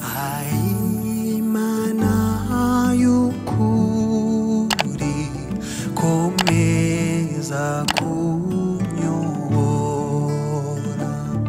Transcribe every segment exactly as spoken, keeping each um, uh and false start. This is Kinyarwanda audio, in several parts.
Imana y'ukuri komeza kunyobora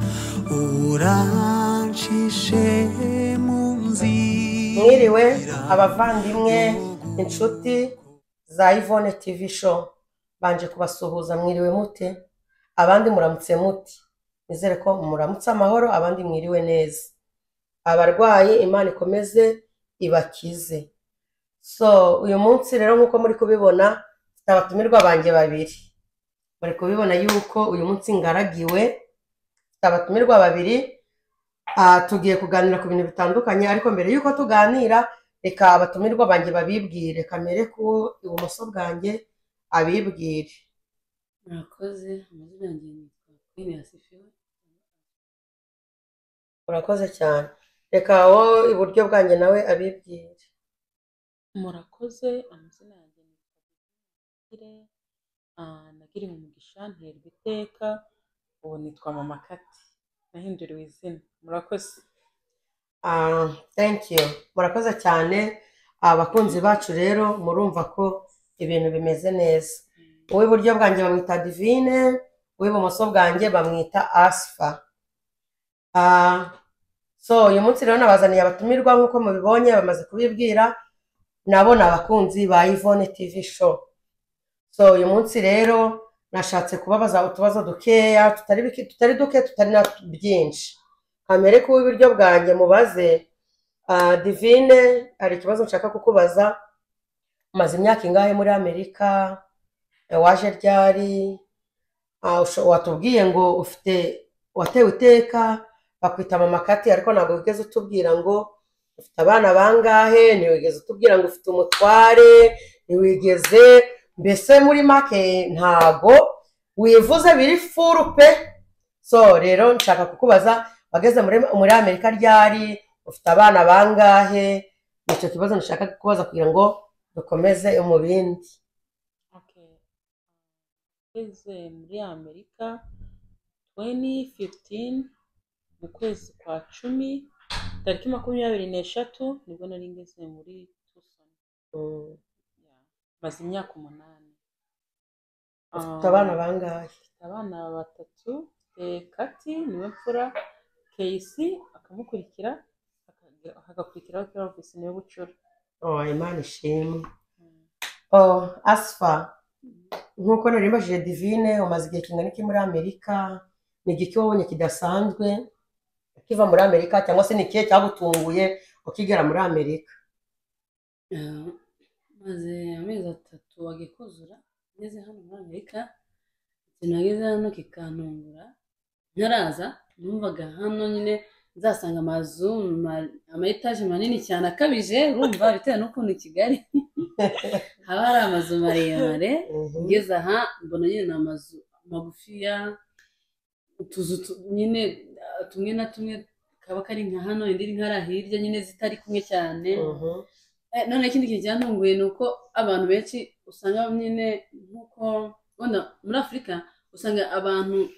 urancishe mu nzira. Mwiriwe abavandimwe inshuti za Yvonne T V show, banje kubasuhuza. Mwiriwe mute? Abandi muramutse muti? Nizere ko muramutse amahoro, abandi mwiriwe neza. Abarwayi Imana ikomeze ibakize. So uyu munsi rero nkuko muri kubibona abatumirwa banje babiri. Muri kubibona yuko uyu munsi ngaragiwe abatumirwa babiri. Uh, tugiye kuganira ku bintu bitandukanye, ariko mbere yuko tuganira reka abatumirwa banje babibwire. Kamere ko ibumoso bwanjye abibwire. Murakoze, amazina yanjye ni Queen Yasifiwe. Urakoze cyane. Reka wo iburyo bwanjye nawe abibwire. Murakoze, amazina yanjye ni Kire. Ah, nagiri mu mugisha nterwa iteka. Ubu nitwa Mama Kati. Nahinduriwe izina. Murakoze. Ah, thank you. Murakoze cyane. Abakunzi bacu rero murumva ko ibintu bimeze neza. Uwe iburyo bwanjye bamwita Divine, uwe ibumoso bwanjye bamwita Asfa. Ah, so uyu munsi rero nabazaniye abatumirwa nkuko mubibonye, bamaze kubibwira, nabo nabakunzi ba Yvonne T V show. So uyu munsi rero nashatse kubabaza utubazo dukeya, tutari biki tutari duke tutari na byinshi. Kamere ko ibiryo bwanjye mubaze. Uh, Divine, hari ikibazo nshaka kukubaza. Umaze imyaka ingahe muri Amerika? Waje ryari? Uh, watubwiye ngo ufite watewe iteka bakwita Mama Kati, ariko ntabwo wigeze utubwira ngo ufite abana bangahe, ntiwigeze utubwira ngo ufite umutware, ntiwigeze, mbese muri make ntago wivuze biri furu pe. So rero nshaka kukubaza bageze muri muri Amerika ryari, ufite abana bangahe? Nicyo kibazo nshaka kukubaza kugira ngo dukomeze umubindi. Okay. Ngeze muri Amerika twenty fifteen mu kwezi kwa cumi tariki makumyabiri n'eshatu nibwo nari ngeze muri Tucson. Mm. Yeah. Maze imyaka umunani. Ufite abana bangahe? Abana batatu. Kati niwe mfura, Casey akamukurikira, hagakurikiraho Clovis niwe bucura. Oh, Imana ishimwe. Oh, Asfa, nkuko narimbajije Divine, umaze igihe kingana iki muri Amerika? Ni igiki wabonye kidasanzwe kiva muri Amerika, cyangwa se ni ikihe cyagutunguye ukigera muri Amerika? Maze amezi atatu agikuzura ngeze hano muri Amerika. Sinageze hano kikantungura. Ntaraza numvaga hano nyine nzasanga amazu ama etage manini cyane akabije, urumva bitewe n'ukuntu Kigali haba hari amazu maremare. Ngeze aha mbona nyine amazu magufiya, utuzu nyine tumwe na tumwe kaba kari nka hano, indi nkara hirya nyine zitari kumwe cyane. None ikindi kintu cyantunguye nuko abantu benshi usanga nyine nkuko wenda muri Afrika usanga abantu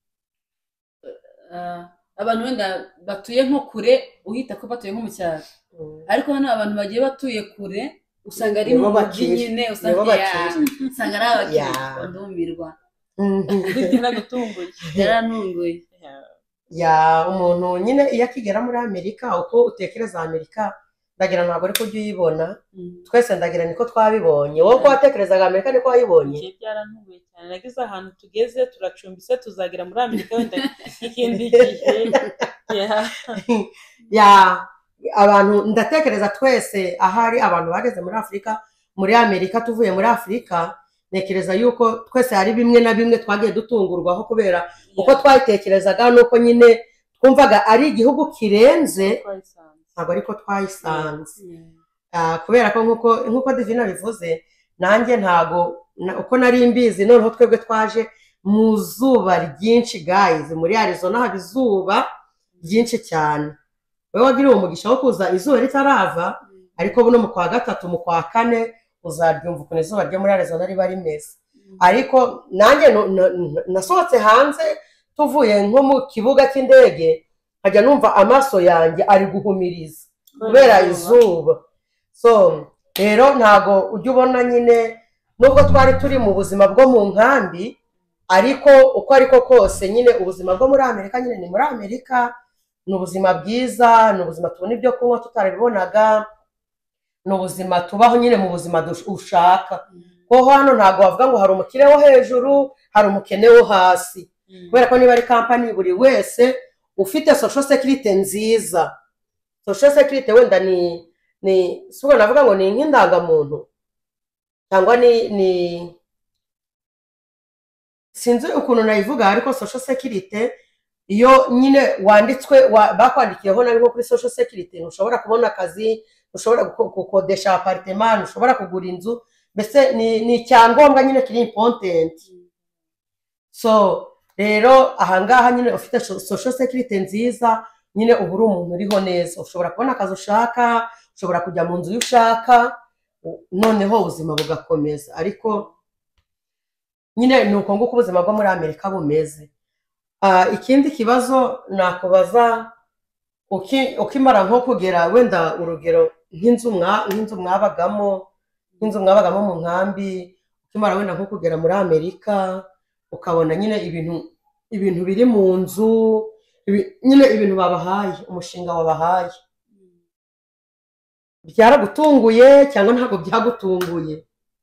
Uh, abantu wenda batuye nko kure uhita ko batuye nko mu cyaro. Ariko hano abantu bagiye batuye kure usanga ari mu mujyi nyine, usanga usanga ari abakiriya ndumirwa. Kugira gutunguye yarantunguye. Ya umuntu nyine iyo akigera muri Amerika, uko utekereza Amerika ndagira ntabwo ariko ujye uyibona. Twese ndagira niko twabibonye. Wowe ko watekerezaga Amerika niko wayibonye? Ngiye byarantunguye cyane. Nagize ahantu tugeze turacumbise tuzagira muri Amerika wenda ikindi gihe. Ya ya abantu ndatekereza twese ahari abantu bageze muri Afrika muri Amerika, tuvuye muri Afrika, nekereza yuko twese hari bimwe na bimwe twagiye dutungurwaho kubera uko twayitekerezaga nuko nyine twumvaga ari igihugu kirenze, ntabwo ariko twayisanze. Uh, kubera ko nkuko nkuko Divina bivuze, nanjye ntago uko nari mbizi, noneho twebwe twaje mu zuba ryinshi guys. Muri Arizona haba izuba ryinshi cyane. Wewe wagiriye umugisha wo kuza izuba ritarava, ariko buno mu kwa gatatu mu kwa kane uzaryumva ukuntu izuba ryo muri Arizona riba rimeze. Ariko nanjye nasohotse hanze tuvuye nko mu kibuga cy'indege, nkajya numva amaso yanjye ari guhumiriza. kubera izuba. So rero ntago ujya ubona nyine nubwo twari turi mu buzima bwo mu nkambi, ariko uko ariko kose nyine ubuzima bwo muri Amerika nyine ni muri Amerika, ni ubuzima bwiza, ni ubuzima tubona ibyo kunywa tutarabibonaga, ni ubuzima tubaho nyine mu buzima ushaka. Ko hano ntago wavuga ngo hari umukire wo hejuru hari umukene wo hasi, kubera ko niba ari kampani buri wese ufite social security nziza. Social security wenda ni ni suko navuga ngo ni nk'indangamuntu cyangwa ni ni sinzi ukuntu nayivuga, ariko social security iyo nyine wanditswe bakwandikiyeho nabi nko kuri social security ntushobora kubona akazi, ntushobora gukodesha apartment, ntushobora kugura inzu, mbese ni ni icyangombwa nyine kiri important. So rero ahangaha nyine ufite social security nziza nyine ubu uri umuntu uriho neza, ushobora kubona akazi ushaka, ushobora kujya mu nzu ushaka, noneho ubuzima bugakomeza. Ariko nyine ni uko nguko ubuzima bwo muri Amerika bumeze. Ikindi kibazo nakubaza, ukimara nko kugera wenda urugero nk'inzu nk'inzu mwabagamo nk'inzu mwabagamo mu nkambi, ukimara wenda nko kugera muri Amerika ukabona nyine ibintu ibintu biri mu nzu, nyine ibintu babahaye, umushinga wabahaye, byaragutunguye cyangwa ntabwo byagutunguye?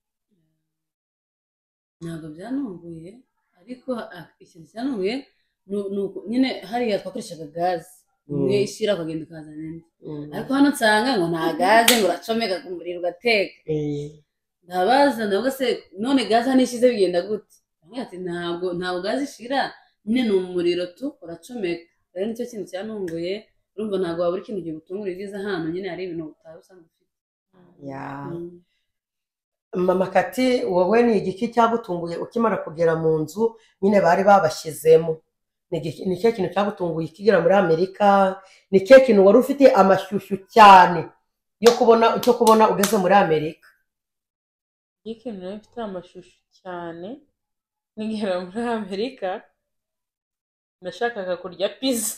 Ntabwo byanunguye, ariko ikintu cyanunguye nyine hariya twakoreshaga gaze imwe ishyira ukagenda ukazana indi, ariko hano nsanga ngo nta gaze, ngo uracomeka ku muriro ugateka. Ndabaza ndavuga se none gaze hano ishize bigenda gute? Ati ntabwo ntabwo gaze ishira, nyine ni umuriro tu uracomeka. Rero nicyo kintu cyanunguye. Urumva ntabwo wabura ikintu gitungura ibyiza hano, nyine hari ibintu utari usanzwe ufite. Mama Kati, wowe ni igiki cyagutunguye ukimara kugera mu nzu nyine bari babashyizemo? Ni cyo kintu cyagutunguye ukigera muri Amerika? Ni cyo kintu wari ufite amashyushyu cyane yo kubona cyo kubona ugeze muri Amerika? Ikintu nari mfite amashyushyu cyane nigera muri Amerika, nashakaga kurya pizza.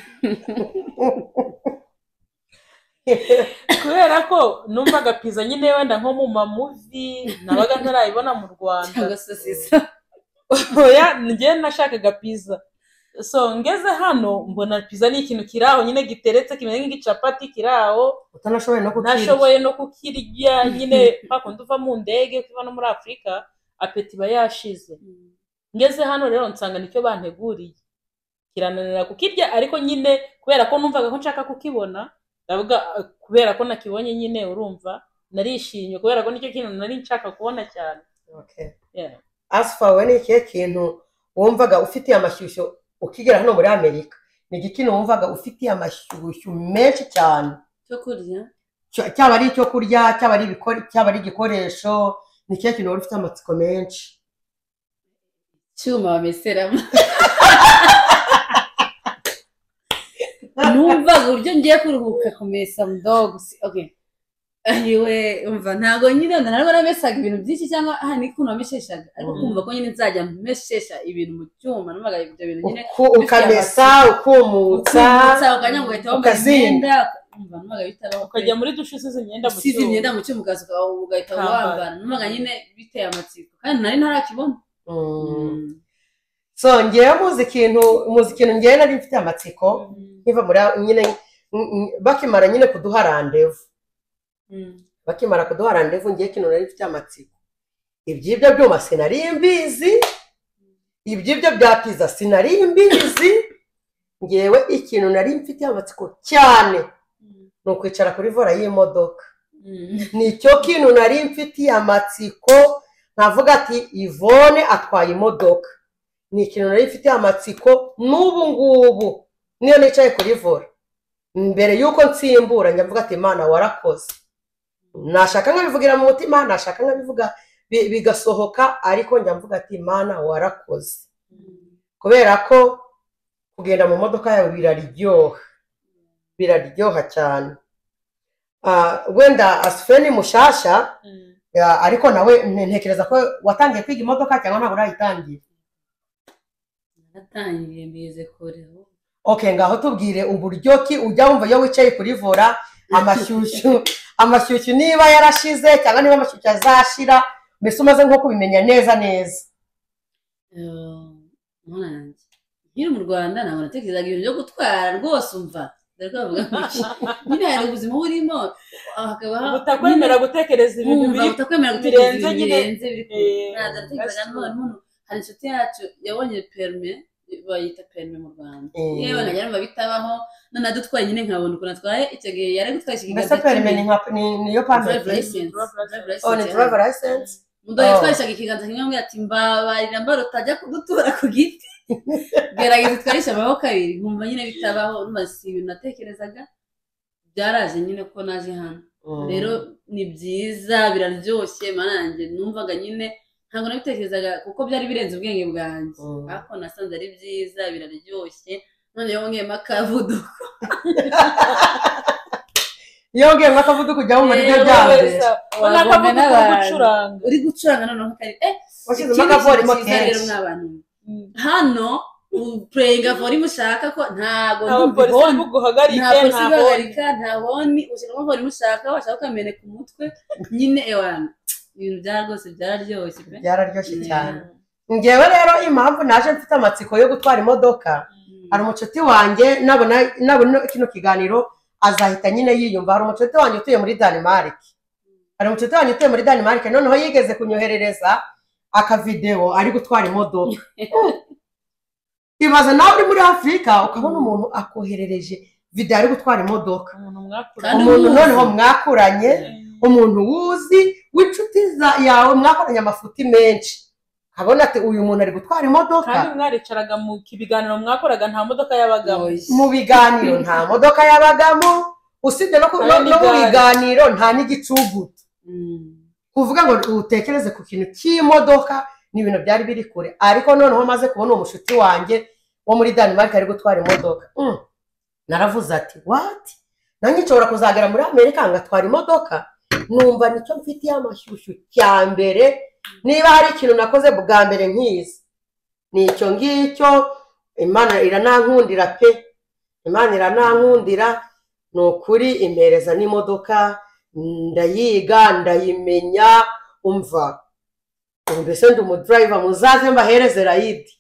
Kubera ko numvaga pizza nyine wenda nko mu mamuvi nabaga ntarayibona mu Rwanda cyangwa sosisa. Oya, njye nashakaga pizza. So ngeze hano mbona pizza ni ikintu kiraho nyine giteretse kimeze nk'igicapati kiraho, utanashoboye no kukirya. Nashoboye no kukirya nyine pako nduva mu ndege kuva no muri Afrika, apeti ba yashize. Ngeze hano rero nsanga nicyo banteguriye, kirananira kukirya, ariko nyine kubera ko numvaga ko nshaka kukibona, ndavuga kubera ko nakibonye nyine urumva narishimye, kubera ko nicyo kintu nari nshaka kubona cyane. Okay. Yeah. Asfa, we ni ikihe kintu wumvaga ufitiye amashyushyu ukigera hano muri Amerika? Ni ikintu wumvaga ufitiye amashyushyu menshi cyane cyo kurya? Cyaba ari icyo kurya, cyaba ari ibikore, cyaba ari igikoresho, ni ikihe kintu wari ufite amatsiko menshi? Cyuma bameseramo. Numvaga uburyo ngiye kuruhuka kumesa dogs. Okay. Ayiwe umva ntago nyine ntabwo namesaga ibintu byinshi cyangwa aha ni kuno amesheshaga, ariko kumva ko nyine nzajya meshesha ibintu mu cyuma, numvaga ibyo bintu nyine ukamesa ukumutsa ukanya ngo uhita wambaye imyenda, umva numvaga bitabaho, ukajya muri dushe usize imyenda mu cyuma, usize imyenda mu cyuma ukaza ugahita wambara, numvaga nyine biteye amatsiko kandi nari ntarakibona. So ngewe muzi ikintu muzi ikintu ngewe nari mfite amatsiko nkiva muri nyine bakimara nyine kuduha randevu. Bakimara kuduha randevu ngiye kintu nari mfite amatsiko, ibyibyo byuma sinari mbizi, ibyibyo bya pizza sinari mbizi. Ngewe ikintu nari mfite amatsiko cyane no kwicara kuri vora y'imodoka. Nicyo kintu nari mfite amatsiko, navuga ati Yvonne atwaye imodoka. Ni ikintu nari mfite amatsiko n'ubu ngubu niyo nicaye kuri vora, mbere yuko nsimbura nyavuga ati Imana warakoze. Nashaka nkabivugira mu mutima, nashaka nkabivuga bigasohoka, ariko njya mvuga ati Imana warakoze, kubera ko kugenda mu modoka yawe biraryoha, biraryoha cyane. Wenda Asfeni mushasha, ariko nawe ntekereza ko watangiye kwiga imodoka cyangwa ntabwo urayitangiye? Natangiye mbize kure. Okay, ngaho tubwire uburyo ki ujya wumva iyo wicaye kuri vora amashyushyu amashyushyu niba yarashize cyangwa niba amashyushyu azashira mbese umaze nko kubimenya neza neza. mwana yanjye nkiri mu Rwanda ntabwo natekerezaga ibintu byo gutwara rwose umva dore ko bavuga ngo nyine hari ubuzima burimo hakaba utakwemera gutekereza ibintu biri utakwemera gutekereza ibintu birenze biri ntabwo natekerezaga none hari inshuti yacu yabonye perme bayita perme mu Rwanda yewe najya numva bitabaho none adutwaye nyine nkabona ukuntu atwaye icyo gihe yari gutwara ikiganza mbese perme ni nka ni yo permit license oh ni driver license mundo yatwarishaga ikiganza kimwe ambwira ati mbabarira mbaro utajya kudutura ku giti gerageza twarisha amaboko abiri nkumva nyine bitabaho numva si ibintu natekerezaga byaraje nyine ko naje hano rero ni byiza biraryoshye mana yanjye numvaga nyine ntabwo nabitekerezaga kuko byari birenze ubwenge bwanjye ariko nasanze ari byiza biraryoshye none yongeyemo akavuduko yongeyemo akavuduko ujya mu ryo ryambere uri gucuranga noneho kari eh washyizemo akavorimo kenshi mw'abantu hano upureyinga vorimu ushaka ko ntago polisi buguhagarike ntahagarika ntaboni ushyiramo vorimu ushaka washaka ukameneka umutwe nyine ewana ibintu byara rwose byararyoshye pe byararyoshye cyane. Ngewe rero impamvu naje mfite amatsiko yo gutwara imodoka hari umucuti wanjye nabona nabona kino kiganiro azahita nyine yiyumva. Hari umucuti wanjye utuye muri Denmark hari umucuti wanjye utuye muri Denmark noneho yigeze kunyoherereza akavideo ari gutwara imodoka. Ibaza nawe uri muri Afrika ukabona umuntu akoherereje video ari gutwara imodoka umuntu noneho mwakuranye umuntu wuzi w'inshuti yawe mwakoranye amafuti menshi kabona ati uyu muntu ari gutwara imodoka kandi mwaricaraga mu kibiganiro mwakoraga nta modoka yabagamo mu biganiro nta modoka yabagamo usibye no mu biganiro nta n'igicugutu kuvuga ngo utekereze ku kintu cy'imodoka ni ibintu byari biri kure. Ariko noneho maze kubona umushuti wanjye wo muri Denmark ari gutwara imodoka naravuze ati what nanjye nshobora kuzagera muri Amerika ngatwara imodoka. Numva nicyo mfitiye amashyushyu cya mbere niba hari ikintu nakoze bwa mbere nkizi nicyo ngicyo. Imana iranankundira pe Imana iranankundira ni ukuri impereza n'imodoka ndayiga ndayimenya umva mbese ndi umudriver muzaze mbahereze rayidi.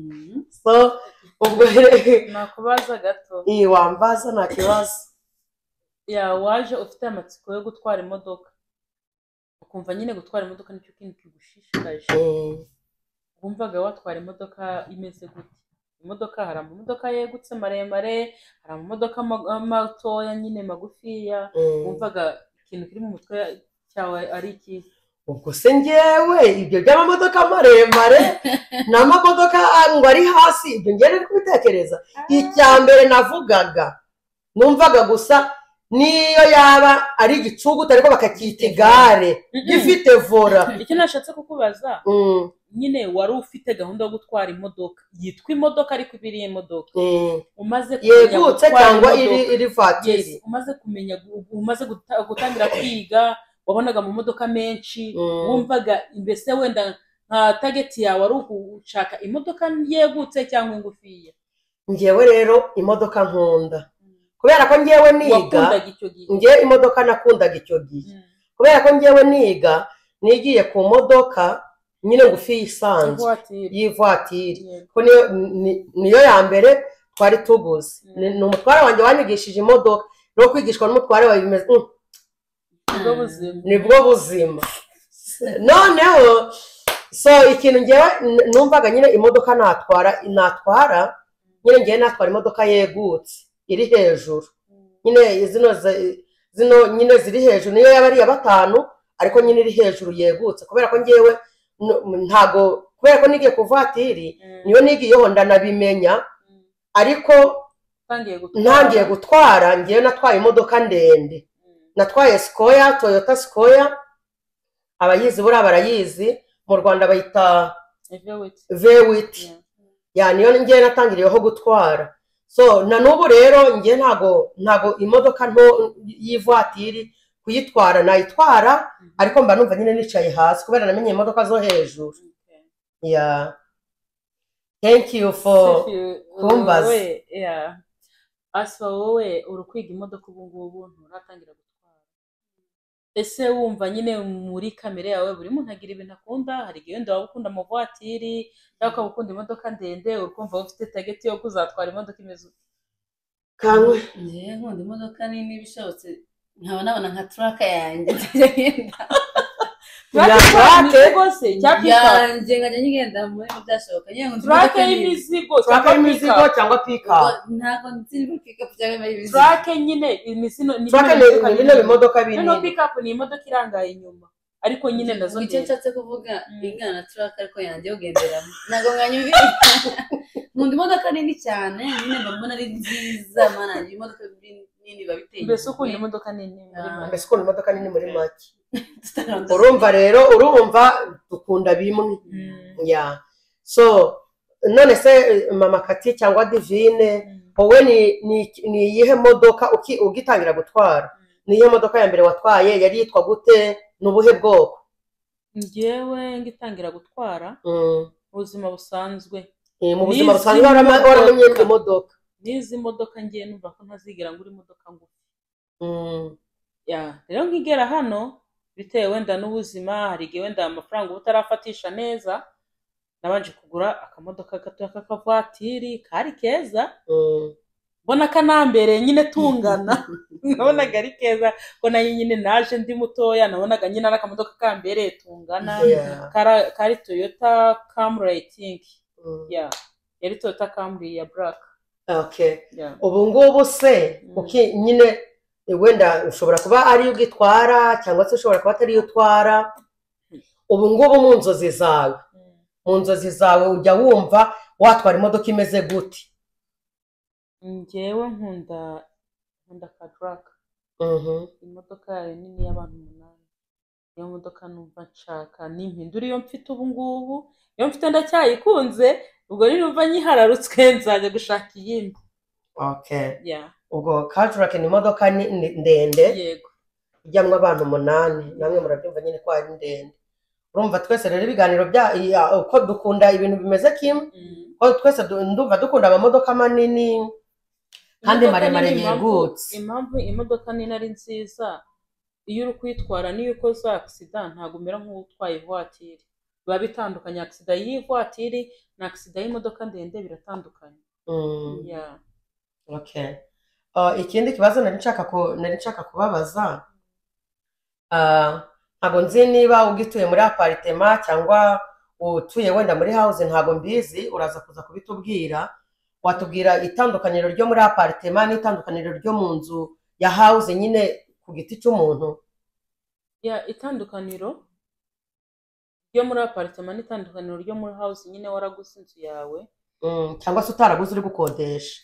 So ubwo nakubaza gato iyi wambaza nta kibazo ya waje ufite amatsiko yo gutwara imodoka ukumva nyine gutwara imodoka nicyo kintu kigushishikaje wumvaga watwara imodoka imeze gute? Imodoka hari amamodoka yegutse maremare hari amamodoka matoya nyine magufiya wumvaga ikintu kiri mu mutwe cyawe ari iki? ubwo se ngewe ibyo by'amamodoka maremare n'amamodoka ngo ari hasi ibyo ngewe nari kubitekereza. Icya mbere navugaga numvaga gusa niyo yaba ari igicugutu ariko bakacyita igare gifite vora. Icyo nashatse kukubaza nyine wari ufite gahunda yo gutwara imodoka yitwa imodoka ariko ibiri imodoka umaze kumenya cyangwa iri iri vatiri umaze kumenya umaze gutangira kwiga wabonaga mu modoka menshi wumvaga imbese wenda nka target yawe ari ugushaka imodoka yegutse cyangwa ingufiya? Ngewe rero imodoka nkunda kubera ko ngewe niga ngewe imodoka nakundaga icyo gihe kubera ko ngewe niga nigiye ku modoka nyine ngufi isanzwe y'ivatiri ko niyo ya mbere twari tuguze. Ni umutware wanjye wanyigishije imodoka no kwigishwa n'umutware wawe bimeze nibwo buzima. Noneho so ikintu ngewe numvaga nyine imodoka natwara natwara nyine ngewe natwara imodoka yegutse iri hejuru nyine zino zino nyine ziri hejuru niyo yaba ari iya batanu ariko nyine iri hejuru yegutse kubera ko ngewe ntago kubera ko nigiye ku vatiri niyo nigiyeho ndanabimenya ariko ntangiye gutwara ngewe natwaye imodoka ndende natwaye Sequoia Toyota Sequoia abayizi buriya barayizi mu Rwanda bayita V huit ya niyo ngewe natangiriyeho gutwara. So na n'ubu rero ngewe ntago ntago imodoka nto y'ivatiri kuyitwara nayitwara ariko mba numva nyine nicaye hasi kubera namenye imodoka zo hejuru. Yeah, thank you for kumbaza. Yeah, Asfa wowe uri kwiga imodoka ubu ngubu nturatangira gutwara, ese wumva nyine muri kamere yawe buri muntu agira ibintu akunda, hari igihe wenda waba ukunda amavatiri cyangwa ukaba ukunda imodoka ndende, uri kumva ufite tageti yo kuzatwara imodoka imeze ute? Kankwe njyewe nkunda imodoka nini bishobotse nkaba nabona nka turaka yanjye ngenda Turake rwose cyangwa yanjye nkajya ngenda muri byashoboka nyine nkunda turake imodoka nini y'imizigo turake cyangwa y'imizigo pickup. cyangwa pickup. ntabwo nzi niba pickup cyangwa imizigo Turake nyine imizino ni Turake ni bino bimodoka noneho binini. pickup ni imodoka irangaye inyuma ariko nyine nazo icyo ndende. nshatse kuvuga ingana na turaka ariko yanjye yo kugenderamo ntabwo mwanyumvira nkunda imodoka nini cyane nyine mbona ari nziza mana imodoka nini biba biteye Mbese ukunda imodoka nini muri Ah. make? Mbese ukunda imodoka nini muri make. Urumva rero urumva dukunda bimwe. Mm. Yeah. So none se mama Kati cyangwa Divine, Mm. wowe ni ni ni iyihe modoka uki- ugitangira gutwara? Ni iyihe modoka ya mbere watwaye? Yari yitwa gute? Nubuhe bwoko? Njyewe ngitangira gutwara Mm. ubuzima busanzwe Eh, mu buzima N'izi busanzwe warama- waramenye modoka. imodoka. n'izi modoka ngiye numva ko ntazigera ngura imodoka ngufi. Mm. Ya rero nkigera hano bitewe wenda n'ubuzima, hari igihe wenda amafaranga uba utarafatisha neza, nabanje kugura akamodoka gato k'akavatiri kari keza, Mm. mbona kanambere nyine tungana nabonaga ari keza ko nayo nyine naje ndi mutoya, nabonaga nyine ari akamodoka kambereye tungana. Yeah. Kara- kari Toyota Camry I think. Mm. Yeah, yari Toyota Camry ya black. Okay. Yeah. Ubu ngubu se Mm. uki nyine eh, wenda ushobora kuba ari yo ugitwara cyangwa se ushobora kuba atari yo utwara. Ubu ngubu mu nzozi zawe, Mm. mu nzozi zawe ujya wumva watwara imodoka imeze gute? Njyewe nkunda nkunda Cadillac, Mhm. imodoka yayo nini y'abantu umunani. Iyo modoka numva nshaka nimpindura iyo mfite ubu ngubu, iyo mfite ndacyayikunze, ubwo ninumva nyihararutswe nzajya gushaka iyindi. Okay. Yeah, Ubwo Cadillac ni imodoka ni- ni- ndende yego. ijyamwo abantu umunani, namwe murabyumva nyine ko ari ndende. Urumva twese rero ibiganiro bya iya- uko dukunda ibintu bimeze kimwe, Mm. ko twese du- ndumva dukunda amamodoka manini kandi Imodoka maremare nini impamvu- yegutse. impamvu imodoka nini ari nziza, iyo uri kuyitwara n'iyo ukoze accident ntabwo umera nk'utwaye ivatiri, biba bitandukanye. Accident y'ivatiri na accident y'imodoka ndende biratandukanye. Mm. Yeah. Okay. Uh, ikindi kibazo nari nshaka ku nari nshaka kubabaza, uh, ntabwo nzi niba ugituye muri apartment cyangwa utuye wenda muri house, ntabwo mbizi, uraza kuza kubitubwira. Watubwira itandukaniro ryo muri apartment n'itandukaniro ryo mu nzu ya house nyine ku giti cy'umuntu. Yeah, itandukaniro ryo muri apartment n'itandukaniro ryo muri house, nyine waraguze inzu yawe. Mm, cyangwa se utaraguze uri gukodesha.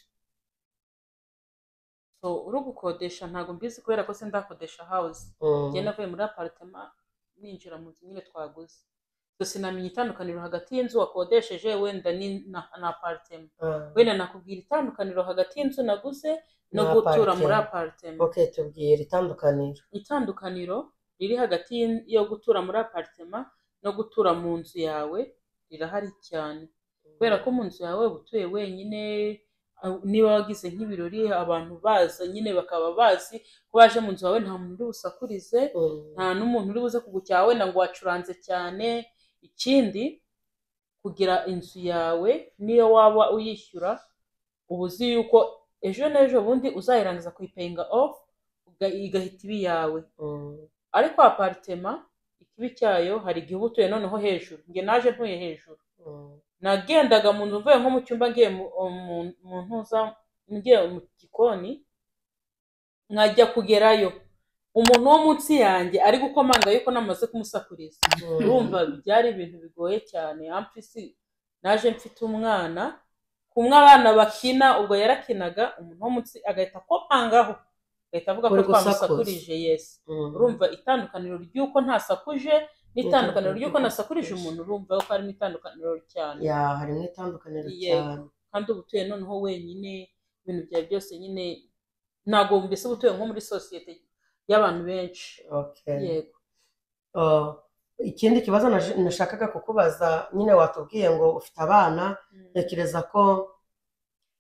So uri gukodesha ntabwo mbizi kubera ko sindakodesha house. Mm. Njye navuye muri apartment ninjira mu nzu nyine twaguze. So sinamenya itandukaniro hagati y'inzu wakodesheje wenda ni na, na apartment. Ah. Wenda nakubwira itandukaniro hagati y'inzu naguze no Na gutura muri apartment. apartment. Okay, tubwire itandukaniro. Itandukaniro riri hagati y'in- yo gutura muri apartment no gutura mu nzu yawe rirahari cyane, kubera ko mu nzu yawe uba utuye wenyine. ah, niba wagize nk'ibirori abantu baza nyine bakaba bazi ko baje mu nzu yawe, nta muntu uri busakurize, Mm. nta n'umuntu uri buze kugucyaha wenda ngo wacuranze cyane. Ikindi, kugira inzu yawe niyo waba uyishyura uba uzi yuko ejo n'ejo bundi uzayirangiza kuyipayinga off uga- igahita iba iyawe. Mm. Ariko apartment ikibi cyayo hari igihe uba utuye noneho hejuru. Nge naje ntuye hejuru, Mm. nagendaga mu nzu mvuye nko mu cyumba ngiye mu mu- mu ntuza ngiye mu gikoni, nkajya kugerayo umuntu wo munsi yanjye ari gukomanga yuko namaze kumusakuriza. Mm. Urumva byari ibintu bigoye cyane. Ampisi naje mfite umwana, kumwe abana bakina, ubwo yarakinaga, umuntu wo munsi agahita akomangaho, agahita avuga ko Uri gusakuza. twamusakurije. Yes. Mm. Urumva itandukaniro ry'uko ntasakuje n'itandukaniro ry'uko nasakurije umuntu, urumva ko harimo itandukaniro cyane. Ya, harimo itandukaniro Yego. cyane. Kandi uba utuye noneho wenyine, ibintu byawe byose nyine ntabwo mbese uba utuye nko muri sosiyete y'abantu benshi. Okay. Yego. Uh, ikindi kibazo naje- nashakaga kukubaza, nyine watubwiye ngo ufite abana, Mm. ntekereza ko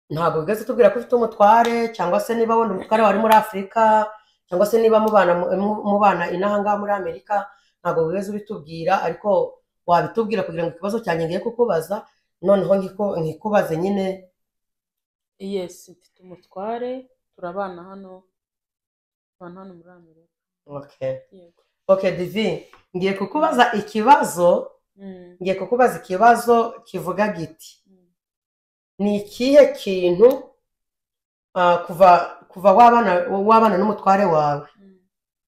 ntabwo wigeze tubwira ko ufite umutware cyangwa se niba wenda umutware wari muri Afurika cyangwa se niba mubana mu- mubana inaha ngaha muri Amerika ntabwo wigeze ubitubwira ariko wabitubwira kugira ngo ikibazo cyanjye ngiye kukubaza noneho ngiko- nkikubaze nyine. yes mfite umutware turabana hano turabana hano muri Amerika. Okay. Yego. Okay, Divi, ngiye kukubaza ikibazo, Mm. ngiye kukubaza ikibazo kivuga giti. Mm. Ni ikihe kintu ah, kuva kuva wabana wabana n'umutware wawe Mm.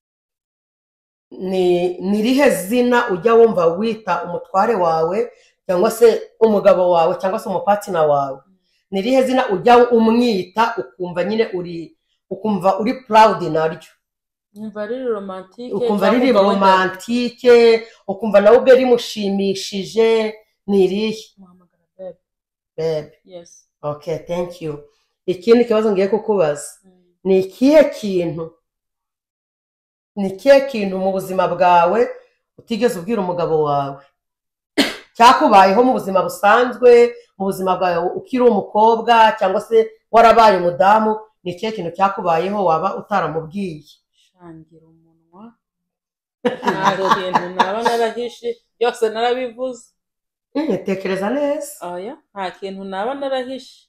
ni ni rihe zina ujya wumva wita umutware wawe cyangwa se umugabo wawe cyangwa se umupatina wawe? Ni rihe zina ujya umwita ukumva nyine uri ukumva uri proud naryo? Numva riri romantike Ukumva riri cyangwa wenda- romantike, ukumva nawe ubwe rimushimishije, ni irihe? Muhamagara babe. Babe. Yes. Okay, thank you. Ikindi kibazo ngiye kukubaza. Mm. Ni ikihe kintu ni ikihe kintu mu buzima bwawe utigeze ubwira umugabo wawe cyakubayeho mu buzima busanzwe, mu buzima bwawe ukiri umukobwa cyangwa se warabaye umudamu? Ni ikihe kintu cyakubayeho waba utaramubwiye? Shangira umunwa nta kintu naba narahishe byose narabivuze. Mm, tekereza neza. Oya nta kintu naba narahishe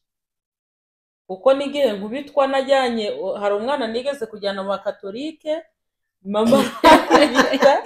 kuko n'igihe nkubitwa najyanye hari umwana nigeze kujyana mu bakatolike mama aranyita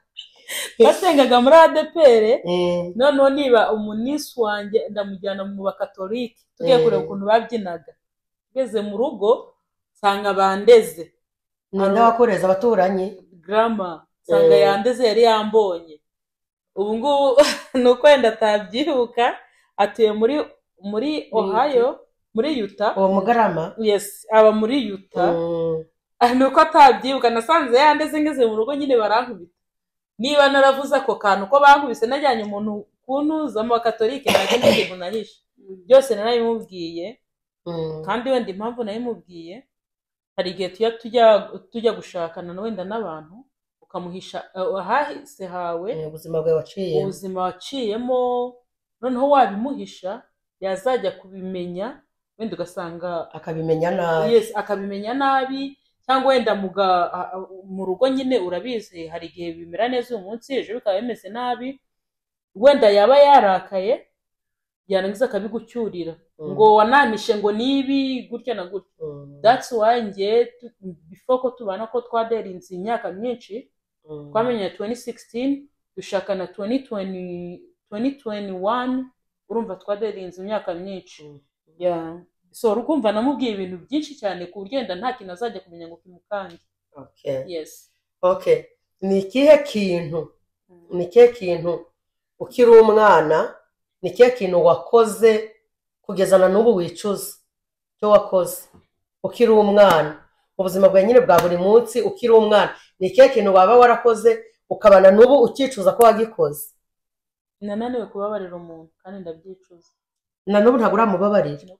basengaga muri adepere Eh, noneho niba umunisi wanjye ndamujyana mu bakatolike tugiye Mm. kureba ukuntu babyinaga ngeze mu rugo nsanga bandeze ninde wakoreza abaturanyi? grama nsanga Mm. yandeze yari yambonye ubu ngubu ni uko wenda atabyibuka atuye muri muri Ohio muri Utah. Uwo mugarama? Yes aba muri Utah. Mm. Ah, ni uko atabyibuka nasanze yandeze ngeze mu rugo nyine barankubita niba naravuze ako kantu ko bankubise najyanye umuntu kuntuza mu bakatolike ntabwo n'ikintu nahishe byose narabimubwiye. Mm. kandi wenda impamvu nabimubwiye hari igihe tujya tujya tujya gushakana na wenda n'abantu ukamuhisha uh, ahahise hawe Eh, ubuzima bwawe waciyemo. ubuzima waciyemo noneho wabimuhisha yazajya kubimenya wenda ugasanga akabimenya nabi. yes akabimenya nabi cyangwa wenda muga a- a- mu rugo nyine urabizi hari igihe bimera neza uyu munsi ejo bikaba bimeze nabi wenda yaba yarakaye yarangiza akabigucyurira Mm. ngo wanamishe ngo nibi gutya na gutya. Mm. That's why nge tu- before ko tubana ko twaderinze imyaka myinshi Mm. twamenye twenty sixteen dushakana twenty twenty twenty twenty-one urumva twaderinze imyaka myinshi. Mm. Yeah. So rukumva namubwiye ibintu byinshi cyane ku buryo wenda nta kintu azajya kumenya ngo kimukange. Okay. Yes. Okay. Ni ikihe kintu ni ikihe kintu ukiri umwana ni ikihe kintu wakoze kugeza na n'ubu wicuza cyo wakoze ukiri umwana mu buzima bwawe nyine bwa buri munsi ukiri umwana? Ni ikihe kintu waba warakoze ukabana n'ubu ukicuza ko wagikoze? Nananiwe kubabarira umuntu kandi ndabyicuza. Na n'ubu ntabwo uramubabarira?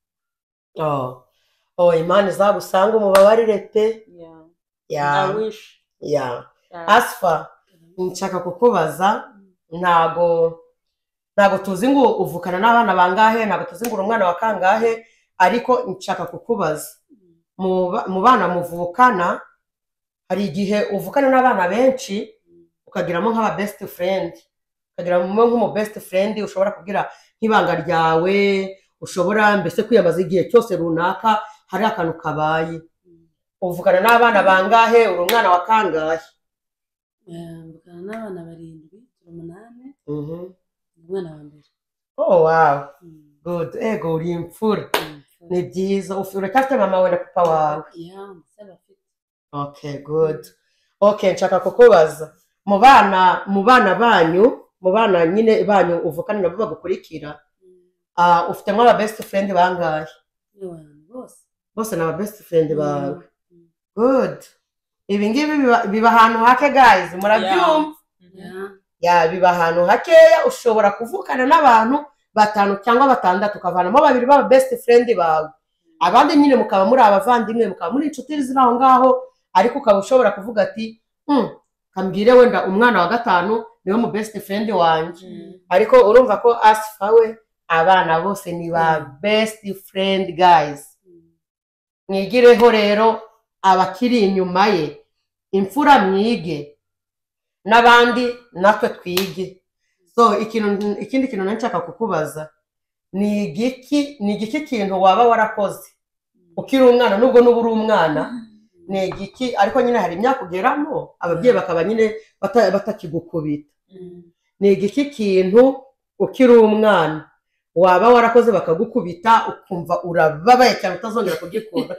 Oh. Oh, Imana izagusanga umubabarire pe. Yeah. Yeah. I wish. Yeah. Yeah. Asfa, nshaka kukubaza, ntago ntago tuzi ngo uvukana n'abana bangahe, ntago tuzi ngo uri umwana wa kangahe, ariko nshaka kukubaza mu ba- mu bana muvukana hari igihe uvukana n'abana benshi ukagiramo nk'aba best friend, ukagiramo nk'umu best friend ushobora kugira nk'ibanga ryawe, ushobora mbese kwiyamaza igihe cyose runaka hari akantu kabaye. Uvukana n'abana bangahe, uri umwana wa kangahe? mvugana n'abana barindwi turi umunani Mhm. umwana wa mbere. Oh wow. Mm. Good. Ego uri imfura. Mm. Ni byiza. Ufi- Uracyafite mama wawe na papa wawe? Yeah, ndetse bafite. Okay, good. Okay, nshaka kukubaza. Mu bana mu bana banyu, mu bana nyine banyu uvukana nabo bagukurikira, Mm. ah ufite nk'aba best friend bangahe? Ni abantu bose. Bose n'aba best friend bawe. Mm. Good. Ibi ngibi biba- biba ahantu hake guys, murabyumva? Yeah. Ya biba ahantu hakeya ushobora kuvukana n'abantu batanu cyangwa batandatu ukavanamo babiri baba best friend bawe, abandi nyine mukaba muri abavandimwe, mukaba muri inshuti ziri aho ngaho, ariko ukaba ushobora kuvuga ati hmm, kambwire wenda umwana wa gatanu niwe mu best friend wanjye. Mm. Ariko urumva ko Asfa we abana bose ni ba best friend guys. Mwigireho rero abakiri inyuma ye, imfura mwige n'abandi natwe twige. So ikintu ikindi kintu nshaka kukubaza ni igiki ni igiki kintu waba warakoze ukiri umwana nubwo nubu uri umwana, ni igiki ariko nyine hari imyaka ugeramo ababyeyi bakaba nyine batakigukubita. Ni igiki kintu ukiri umwana waba warakoze bakagukubita ukumva urababaye cyane utazongera kugikora?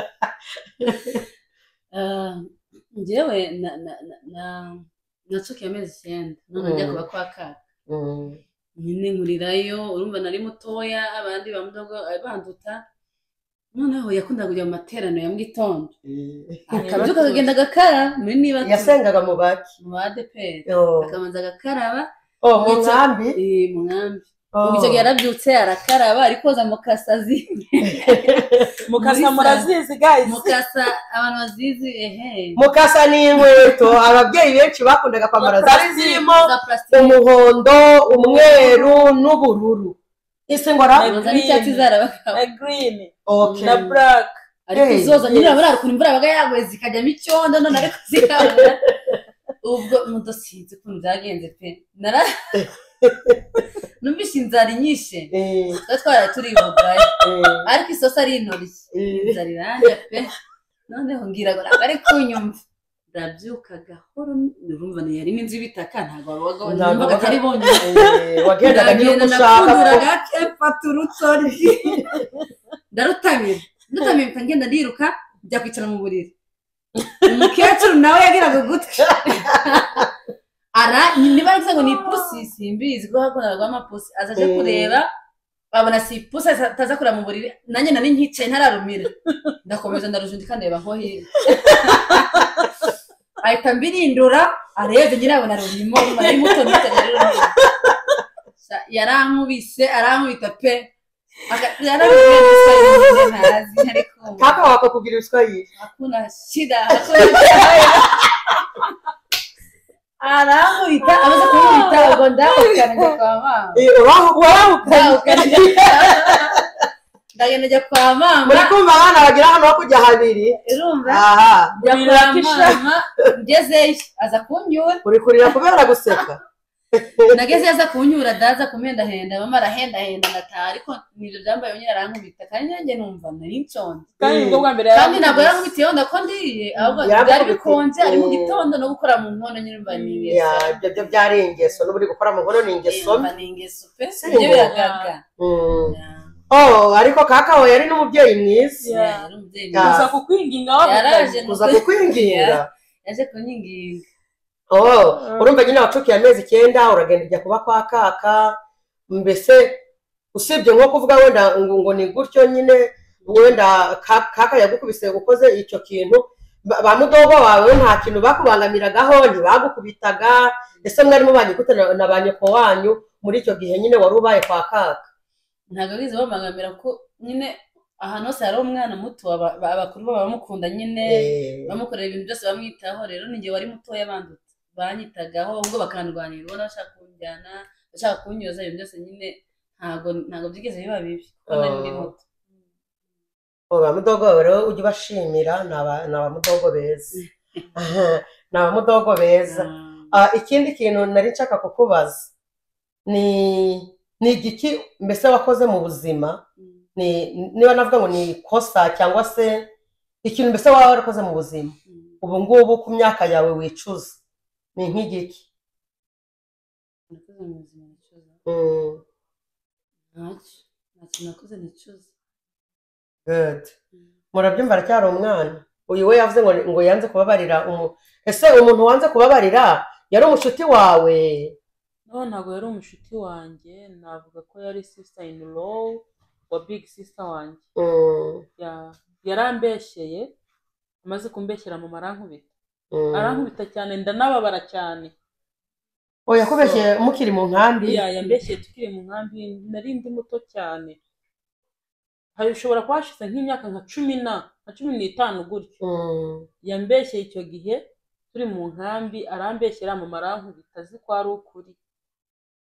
njyewe na na na natsukiye amezi icyenda none njya kuba kwa kaka nyine nkurirayo, urumva nari mutoya abandi bamudogo banduta, noneho yakundaga kujya mu materaniro ya mu gitondo akabyuka akagenda agakara muri niba yasengaga mu baki mu adeperi Oh. akabanza agakaraba Oh, mu nkambi eh mu nkambi Oh. ubwo icyo gihe yarabyutse arakaraba ariko koza mukasazi mukasa murazizi guys. mukasa abantu bazizi ehe mukasa ni inkweto ababyeyi benshi bakundaga kwambara zari zirimo za plastic umuhondo, umweru n'ubururu. Ese ngora baza n'icyatsi zarabakaba na green okay na black. ariko Hey, izoza nyine yes. abara ukuntu imvura yabaga yaguye zikajyamo icyondo none ariko zikabura ubwo mudosinze ukuntu byagenze pe nara numvise inzara inyishe Eh, twa twara turi bugaye eh, ariko isosa ari intori eh. inzara iranja pe noneho ngira ngo ntabwo ari kunyumva ndabyuka gahoro urumva ni yari n'inzu y'ibitaka ntabwo wabaga Ntabwo wumvaga atari bonyine Eh, wagendaga nyine uko ushaka nakundura ko gake mfata urutoryi ndarutamira ndatamira mpita ngenda ndiruka njya kwicara mu buriri umukecuru nawe yagiraga ugutwi ara niba ari ngo ni pusi simbizi ko hakoraga amapusi azaje kureba babona si pusi ataza kureba mu buriri nanjye nari nkicaye ntararumira ndakomeza ndarujundika ndeba nko hirya ahita mbirindura arebye nyine abona rurimo ari muto muto rero yarankubise arankubita pe yarabibye ntazi ariko kaka wakakubwira Kiswahili hakuna shida hakuna arankubita amaze kumwita ubwo ndakokanije kwa mama eh uraho uraho ndagenda njya kwa mama muri kumva abana bagira hano kujya habiri urumva aha njya kwa mama ngezeyo aza kunyura uri kurira kubera guseka nageze aza kunyura daza kumendahenda mama arahendahenda ndataha ariko nibyo byambaye nyine arankubita kandi nanjye numva nari nshonje kandi ubwo bwa mbere kandi ntabwo yarankubitiyeho ndako ndiye ahubwo byari bikonje ari mu gitondo no gukora mu nkono nyine mba ni ya ibyo byo byari ingeso n'uburi gukora mu nkono ni ingeso mba ni ingeso pe ibyo biragaga oh ariko kaka we yari n'umubyeyi mwiza yari umubyeyi kuza kukwinginga wavuga yaraje kuza kukwinginga yaje kunyinginga oh urumva nyine wacukiye amezi icyenda uragenda ujya kuba kwa kaka mbese usibye nko kuvuga wenda ngo ni gutyo nyine wenda kaka yagukubise ukoze icyo kintu ba mudogo wawe nta kintu bakubangamiragaho ntibagukubitaga ese mwari mubanye gute na ba nyoko wanyu muri icyo gihe nyine wari ubaye kwa kaka? ntabwo bize bamangamira ko nyine ahantu hose hari umwana muto abakuru baba bamukunda nyine bamukorera ibintu byose bamwitaho rero ninjye wari mutoya bandutse banyitagaho ubwo bakandwanira ubona bashaka kunjyana bashaka kunyoza ibintu byose nyine ntabwo ntabwo byigeze biba bibi kuko nari ndi muto. Ba mudogo rero ujye ubashimira ni aba mudogo beza ni aba mudogo beza. Ikindi kintu nari nshaka kukubaza ni ni igiki mbese wakoze mu buzima niba navuga ngo ni ikosa cyangwa se ikintu mbese waba warakoze mu buzima ubu ngubu ku myaka yawe wicuza ni nk'igiki? nakoze mu buzima nicuza ntacyo ntacyo nakoze nicuza. good murabyumva aracyari umwana uyu we yavuze ngo ngo yanze kubabarira ese umuntu wanze kubabarira yari umushuti wawe? no ntabwo yari umushuti wanjye, navuga ko yari sister in law wa big sister wanjye. yarambeshyeye amaze kumbeshyera mu marankubita arankubita cyane ndanababara cyane. oya yakubeshyeye mukiri mu nkambi? ya yambeshyeye tukiri mu nkambi nari ndi muto cyane, hari ushobora kwashize nk'imyaka nka cumi na nka cumi n'itanu gutyo. yambeshyeye icyo gihe turi mu nkambi arambeshyera mu marankubita azi ko ari ukuri.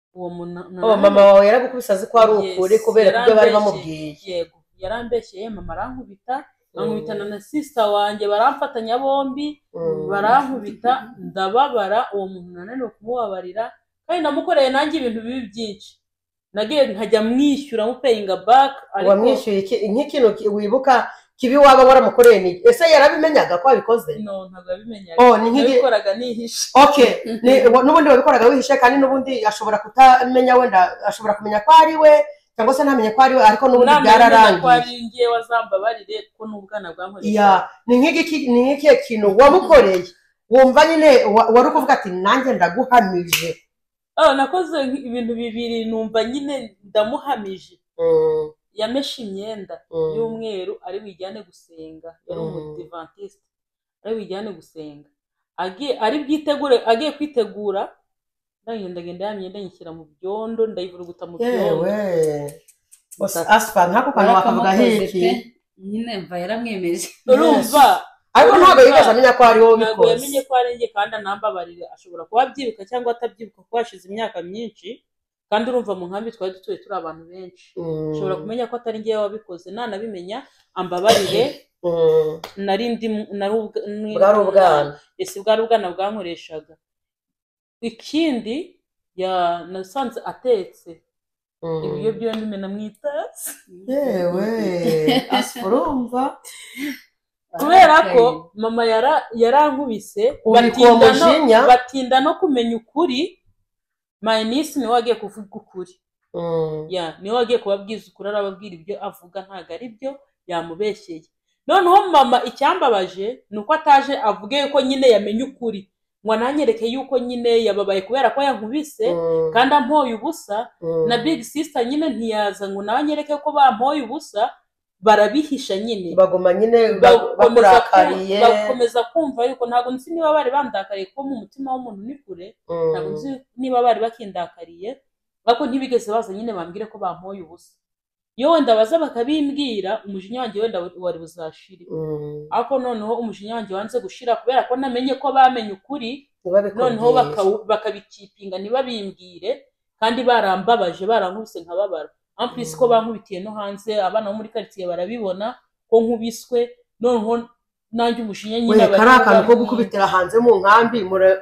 uwo muntu oh mama wawe yaragukubise azi ko ari ukuri kubera ibyo bari bamubwiye yego yarambeshyeye mama arankubita bankubitana na sister wanjye baramfatanya bombi barankubita ndababara uwo muntu nananiwe kumubabarira kandi namukoreye nanjye ibintu bibi byinshi nagiye nkajya mwishyura mu paying back ariko wamwishyuye nk'ikintu wibuka kibi waba waramukoreye ni ese yarabimenyaga ko abikoze no ntabwo yabimenyaga oh ni nk'ibikoraga nihishe okay n'ubundi wabikoraga wihishe kandi n'ubundi ashobora kutamenya wenda ashobora kumenya ko ari we cyangwa se ntamenye ko ari we ariko n'ubundi byararangiye ko ari ngiye wazambabarire ko n'ubwana bwankoreye ya ni nk'iki ni nk'ikihe kintu wamukoreye wumva nyine wari kuvuga ati nanjye ndaguhamije oh nakoze ibintu bibiri numva nyine ndamuhamije yameshe imyenda y'umweru ari wijyane gusenga yari umudivantiste ari wijyane gusenga agiye ari byitegure agiye kwitegura ndagenda genda ya myenda nyishyira mu byondo ndayivuruguta mu byondo yewe asfa ntako kantu bakavuga hiki nyine mva yaramwemeje urumva ariko ntabwo yigeze amenya ko ari wowe ntabwo bikoze yamenye ko ari njye kandi anambabarire ashobora kuba abyibuka cyangwa atabyibuka ko hashize imyaka myinshi kandi urumva mu nkambi twari dutuye turi abantu benshi ushobora kumenya ko atari ngewe wabikoze nanabimenya ambabarire nari ndi bwari ubwana ese bwari ubwana bwankoreshaga ikindi ya nasanze atetse ibyo byo ndimena mwitasi yewe asfurumva kubera ko mama yara yarankubise batinda batinda no kumenya ukuri my niece ni wagiye kuvuga ukuri ya ni wagiye kubabwiza ukuri arababwira ibyo avuga ntago ari byo yamubeshyeye noneho mama icyambabaje nuko ataje avuge yuko nyine yamenye ukuri ngo nanyereke yuko nyine yababaye kubera ko yankubise kandi ampoye ubusa na big sister nyine ntiyaza ngo nanyereke ko bampoye ubusa barabihisha nyine bagoma nyine bakurakariye bakomeza kumva yuko ntago nzi niba bari bandakariye ko mu mutima w'umuntu ni kure ntago nzi niba bari bakindakariye ariko ntibigeze baza nyine bambwire ko bampoye ubusa yo wenda baza bakabimbwira umujinya wanjye wenda wari buzashira ariko noneho umujinya wanjye wanze gushira kubera ko namenye ko bamenye ukuri noneho bakabikipinga ntibabimbwire kandi barambabaje barankubise nkababara amplis ko bankubitiye no hanze abana bo muri quartier barabibona ko nkubiswe noneho nanjye umujinya nyine abari ko gukubitira hanze mu nkambi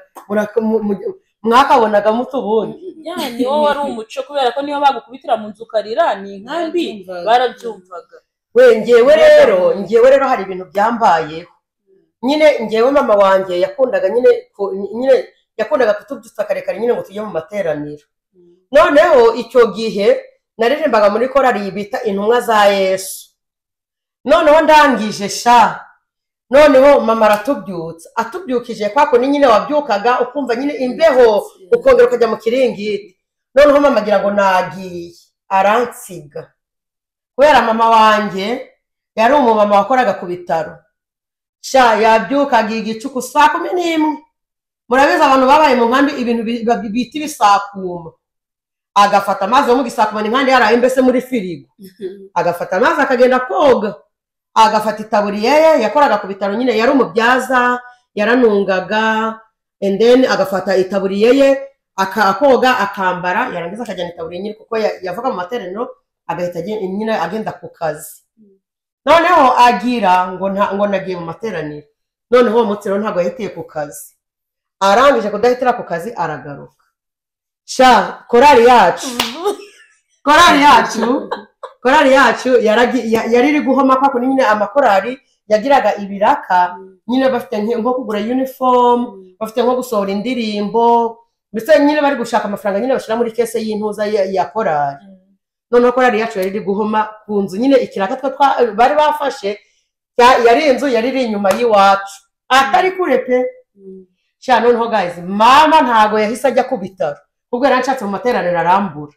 mwakabonaga mutubundi yani wowe wari umuco kubera ko niyo bagukubitira mu nzu karira ni inkambi barabyumvaga we ngewe rero ngewe rero hari ibintu byambayeho nyine ngewe mama wanjye yakundaga nyine nyine yakundaga kutubyutsa karekare nyine ngo tujye mu materaniro noneho icyo gihe naririmbaga muri korari bita intumwa za Yesu noneho ndangije sha noneho mama aratubyutsa atubyukije kwako ni nyine wabyukaga ukumva nyine imbeho ukongera ukajya mu kiringiti noneho mama agira ngo nagiye aransiga kubera mama wanjye yari umumama wakoraga ku bitaro sha yabyukaga igicuku saa kumi n'imwe murabizi abantu babaye mu nkambi ibintu bita ibisakuma agafata amazi yo mu gisakuma ni nkandi yaraye mbese muri firigo agafata amazi akagenda koga agafata itaburiye ye yakoraga ku bitaro nyine yari umubyaza yaranungaga and then agafata itaburiye ye akakoga akambara yarangiza akajyana itaburiye nyine kuko yavuga mu materaniro agahita nyine agenda ku kazi noneho agira ngo ngo nagiye mu materaniro noneho uwo munsi rero ntabwo yahitiye ku kazi arangije kudahitira ku kazi aragaruka sha korari yacu korari yacu korari yacu yari iri guhoma kwako nyine amakorari yagiraga ibiraka nyine bafite nko kugura uniform bafite nko gusohora indirimbo mbese nyine bari gushaka amafaranga nyine bashira muri kese y'intuza ya korari noneho korari yacu yari iri guhoma ku nzu nyine ikiraka twa bari bafashe yari inzu yari iri inyuma y'iwacu atari kure pe sha noneho guys mama ntago yahise ajya ku bitaro ubwo yaranshatse mu materaniro arambura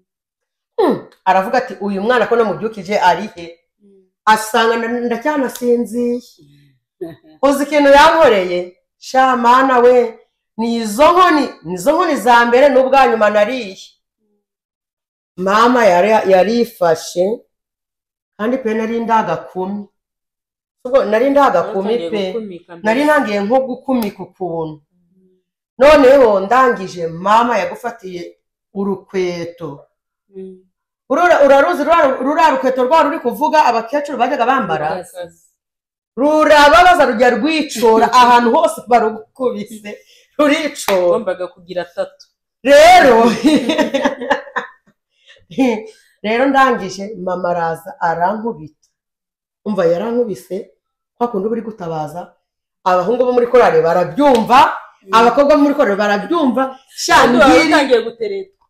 aravuga ati uyu mwana ko namubyukije ari he asanga ndacyanasinziye uzi ikintu yankoreye sha mana we ni izo nkoni nizo nkoni za mbere n'ubwa nyuma nariye mama yarifashe kandi pe nari ndagakumi ubwo nari ndagakumi pe nari ntangiye nko gukumika ukuntu noneho ndangije mama yagufatiye urukweto Mm. Urura- uraruzi rura- ruriya rukweto rwa ruri kuvuga abakecuru bajyaga bambara Rukasi. rurababaza rujya rwicora ahantu hose barugukubise ruricora ugombaga kugira atatu rero rero ndangije mama araza arankubita umva yarankubise kwa kundi uba uri gutabaza abahungu bo muri korari barabyumva abakobwa bo muri korari barabyumva kandi waba shangiri utangiye guteretwa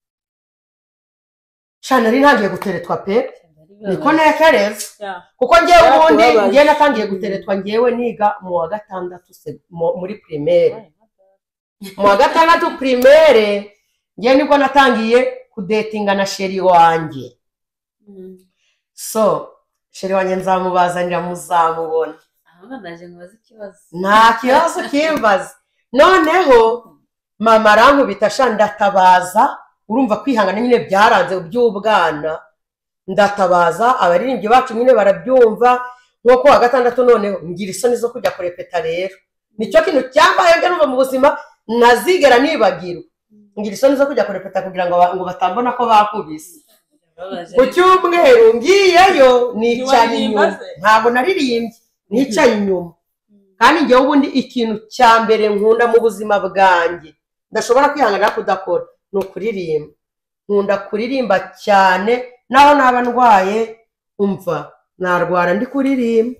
shanari ntangiye guteretwa pe niko nekereza Ya. kuko ngewe ubundi Yarakubabaje. ngewe natangiye guteretwa ngewe niga mu wa gatandatu se- mu- muri primaire mu wa gatandatu primaire ngewe nibwo natangiye kudetinga na sheri wanjye Mm. so sheri wanjye nzamubazanira muzamubona ahubwo ndaje nkubaze ikibazo nta kibazo kimbaza noneho mama arankubita sha ndatabaza urumva kwihangana nyine byaranze by'ubwana ndatabaza abaririmbyi bacu nyine barabyumva nko ku wa gatandatu noneho ngira isoni zo kujya kurepeta rero nicyo kintu cyambaye njya numva mu buzima ntazigera nibagirwa ngira isoni zo kujya kurepeta kugira ngo ba- ngo batambona ko bakubise Birababaje. ku cyumweru ngiyeyo nicaye Ntiwaririmba inyuma se? ntabwo naririmbye nicaye inyuma kandi njyewe ubundi ikintu cya mbere nkunda mu buzima bwanjye ndashobora kwihanganira kudakora ni ukuririmba nkunda kuririmba cyane naho naba ndwaye umva narwara ndi kuririmba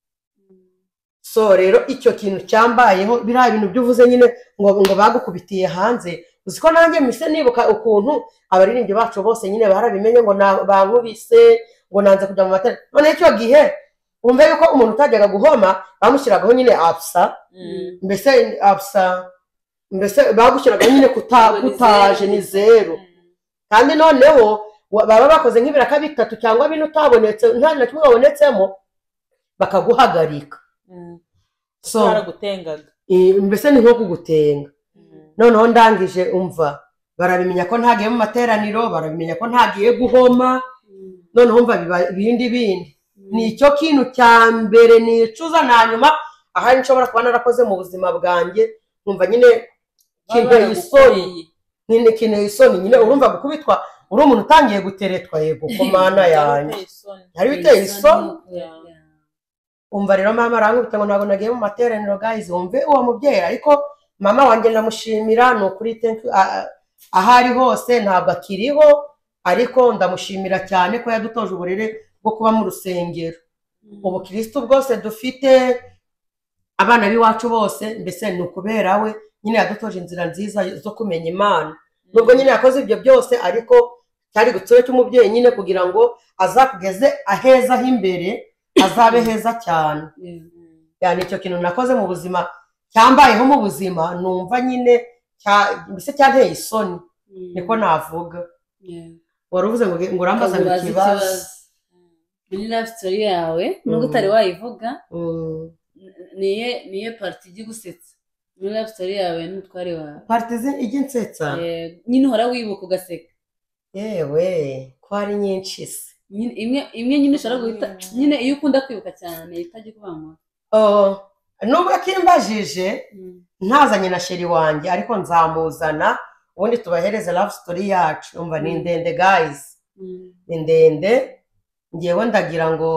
so rero icyo kintu cyambayeho biriya bintu byuvuze nyine ngo ngo bagukubitiye hanze uzi ko nanjye mise nibuka ukuntu abaririmbyi bacu bose nyine barabimenye ngo na- bankubise ngo nanze kujya mu matara none icyo gihe wumve yuko umuntu utajyaga guhoma bamushyiragaho nyine apsa Mm. mbese apsa mbese bagushyiragaho nyine kuta- Ngo ni kutaje zeru. ni zeru kandi noneho wa- baba bakoze nk'ibiraka bitatu cyangwa bine utabonetse nta na kimwe wabonetsemo bakaguhagarika Mm. so baragutengaga i- mbese ni nko kugutenga Mm. noneho ndangije umva barabimenya ko ntagiye mu materaniro barabimenya ko ntagiye guhoma Mm. noneho umva biba ibindi bindi ni icyo kintu cya mbere nicuza na nyuma ahari nshobora kuba narakoze mu buzima bwanjye nkumva nyine Baba kinteye isoni baragukoreye. nyine kinteye isoni nyine urumva gukubitwa uri umuntu utangiye guteretwa yego ku mana yanjye Byari biteye isoni. yari biteye isoni Yeah. umva rero mama arankubita ngo ntabwo nagiye mu materaniro guys wumve uwo mubyeyi ariko mama wanjye ndamushimira ni ukuri thank you a- a- aho ari hose ntabwo akiriho ariko ndamushimira cyane ko yadutoje uburere bwo kuba mu rusengero ubukirisitu bwose dufite abana b'iwacu bose mbese ni ukubera we nyine yadutoje inzira nziza zo kumenya imana nubwo nyine yakoze ibyo byose ariko cyari gutsure cy'umubyeyi nyine kugira ngo azakugeze aheza h'imbere azabe heza cyane Yeah. yani icyo kintu nakoze mu buzima cyambayeho mu buzima numva nyine cya- mbese cyanteye isoni Mm. niko navuga Yeah. wari uvuze ngo ngo urambaza ngo Ukamubaza ikibazo ikibazo. muri life story yawe nubwo utari wayivuga Mm. niye niye parti ijya gusetsa muri life story yawe n'umutware wawe partizi ijya insetsa Eh, nyine uhora wibuka ugaseka yewe ko ari nyinshi se Nyine- imwe imwe nyine ushobora guhita nyine iyo ukunda kwibuka cyane itajya kubanywa Oh, nubwo akimbajije ntazanye na sheri wanjye ariko nzamuzana ubundi tubahereze love story yacu umva ni ndende guys ni ndende ngewe ndagira ngo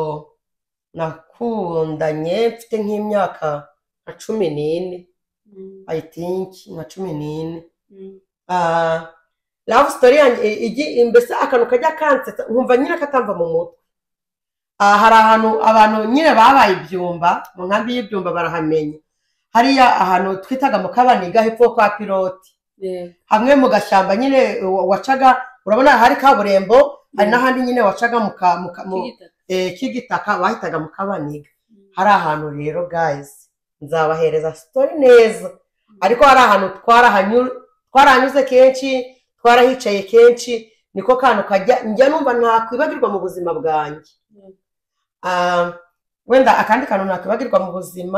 nakundanye mfite nk'imyaka nka cumi n'ine I think nka cumi n'ine Ah, love story yanjye igi mbese akantu kajya kansetsa nkumva nyine katamva mu mutwe Ah, hari ahantu abantu nyine babaye ibyumba mu nkambi y'ibyumba barahamenya hariya ahantu twitaga mu kabaniga hepfo kwa piloti hamwe mu gashyamba nyine wa- wacaga urabona hari kaburimbo hari n'ahandi nyine wacaga mu ka- mu ka- mu- eh, k'igitaka bahitaga mu kabaniga hari ahantu rero guys nzabahereza story neza ariko hari ahantu twarahanyu- twarahanyuze kenshi twarahicaye kenshi niko kantu kajya njya numva ntakwibagirwa mu buzima bwanjye Ah, wenda akandi kantu nakwibagirwa mu buzima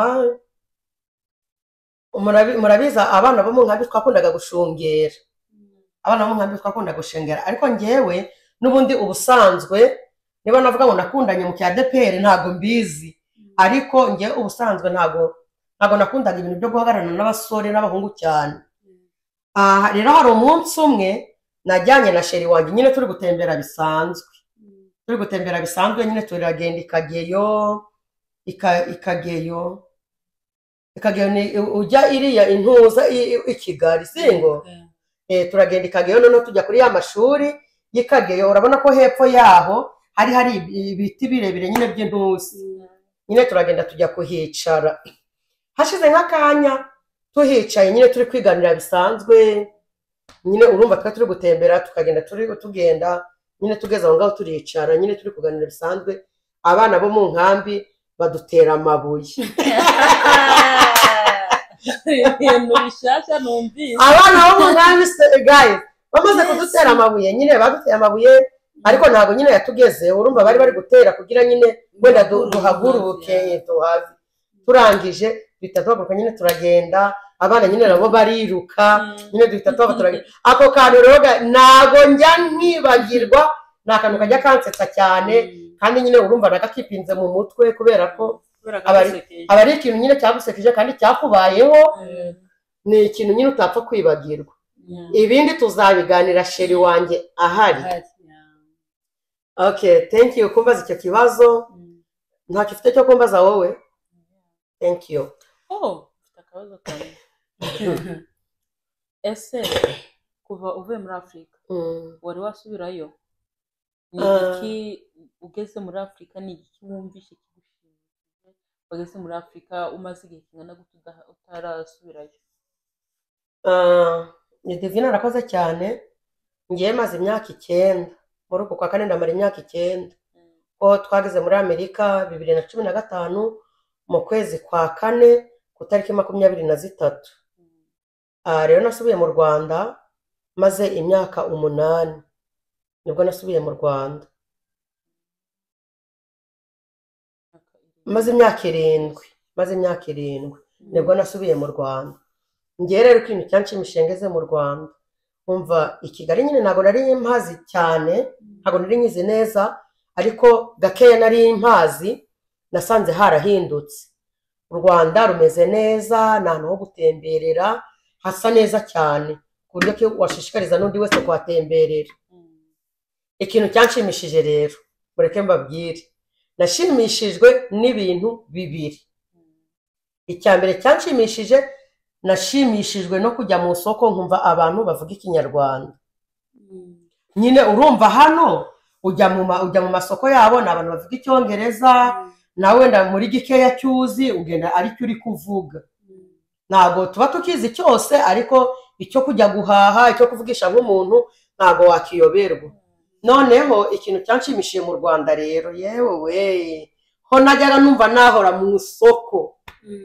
murabi- murabizi abana bo mu nkambi twakundaga gushungera abana bo mu nkambi twakundaga gushungera ariko njyewe n'ubundi ubusanzwe niba navuga ngo nakundanye mu cya deperi ntabwo mbizi ariko njye ubusanzwe ntabwo ntabwo nakundaga ibintu byo guhagararana n'abasore n'abahungu cyane Ah, rero hari umunsi umwe najyanye na sheri wanjye nyine turi gutembera bisanzwe turi gutembera bisanzwe nyine turagenda ikageyo ika- ikageyo ikageyo ni ujya iriya intuza i- i- i Kigali singo eh turagenda ikageyo noneho tujya kuri ya mashuri y'ikageyo urabona ko hepfo yaho hari hari ibiti birebire nyine by'intusi nyine turagenda tujya kuhicara hashize nk'akanya tuhicaye nyine turi kwiganira bisanzwe nyine urumva twa turi gutembera tukagenda turi tugenda nyine tugeze aho ngaho turicara nyine turi kuganira bisanzwe abana bo mu nkambi badutera amabuye ibintu bishasha numvise abana bo mu nkambi se- guys bamaze kudutera amabuye nyine baduteye amabuye ariko ntabwo nyine yatugeze urumva bari bari gutera kugira nyine wenda du- duhaguruke tuhave turangije duhita duhaguruka nyine turagenda abana nyine nabo bariruka nyine duhita tuhava turagenda ako kantu rero ga- ntago njya nkibagirwa ni akantu kajya kansetsa cyane kandi nyine urumva nagakipinze mu mutwe kubera ko kubera ko abari- bisekeje. aba ari ikintu nyine cyagusekeje kandi cyakubayeho ni ikintu nyine utapfa kwibagirwa Mm. ibindi tuzabiganira sheri wanjye ahari Ahari, yeah. okay thank you kumbaza icyo kibazo Mm. ntacyo ufite cyo kumbaza wowe thank you Oh, ufite akabazo kamwe. Ese kuva uvuye muri Afurika Mm. wari wasubirayo? Ni Ah. iki ugeze muri Afurika ni iki wumvishe kigushimishije? Wageze muri Afurika umaze igihe kingana gute udaha- utarasubirayo? Ah, ni divine arakoze cyane ngiye maze imyaka icyenda muri uku kwa kane ndamara imyaka icyenda ko twageze muri amerika bibiri na cumi na gatanu mu kwezi kwa kane ku tariki makumyabiri na zitatu Ah, rero nasubiye mu rwanda maze imyaka umunani nibwo nasubiye mu rwanda maze imyaka irindwi maze imyaka irindwi nibwo nasubiye mu rwanda ngewe rero ikintu cyanshimishije ngeze mu rwanda umva i kigali nyine ntabwo nari mpazi cyane ntabwo nari nyizi neza ariko gakeya nari mpazi nasanze harahindutse u rwanda rumeze neza ni ahantu ho gutemberera hasa neza cyane ku buryo ko washishikariza n'undi wese kuhatemberera ikintu cyanshimishije rero mureke mbabwire nashimishijwe n'ibintu bibiri icya mbere cyanshimishije nashimishijwe no kujya mu isoko nkumva abantu bavuga ikinyarwanda nyine urumva hano ujya mu ma- ujya mu masoko yabo ni abantu bavuga icyongereza nawe wenda muri gikeya cyuzi ugenda aricyo uri kuvuga ntabwo tuba tukizi cyose ariko icyo kujya guhaha icyo kuvugisha nk'umuntu ntabwo wakiyoberwa noneho ikintu cyanshimishije mu rwanda rero yewe we ho najyaga numva nahora mu isoko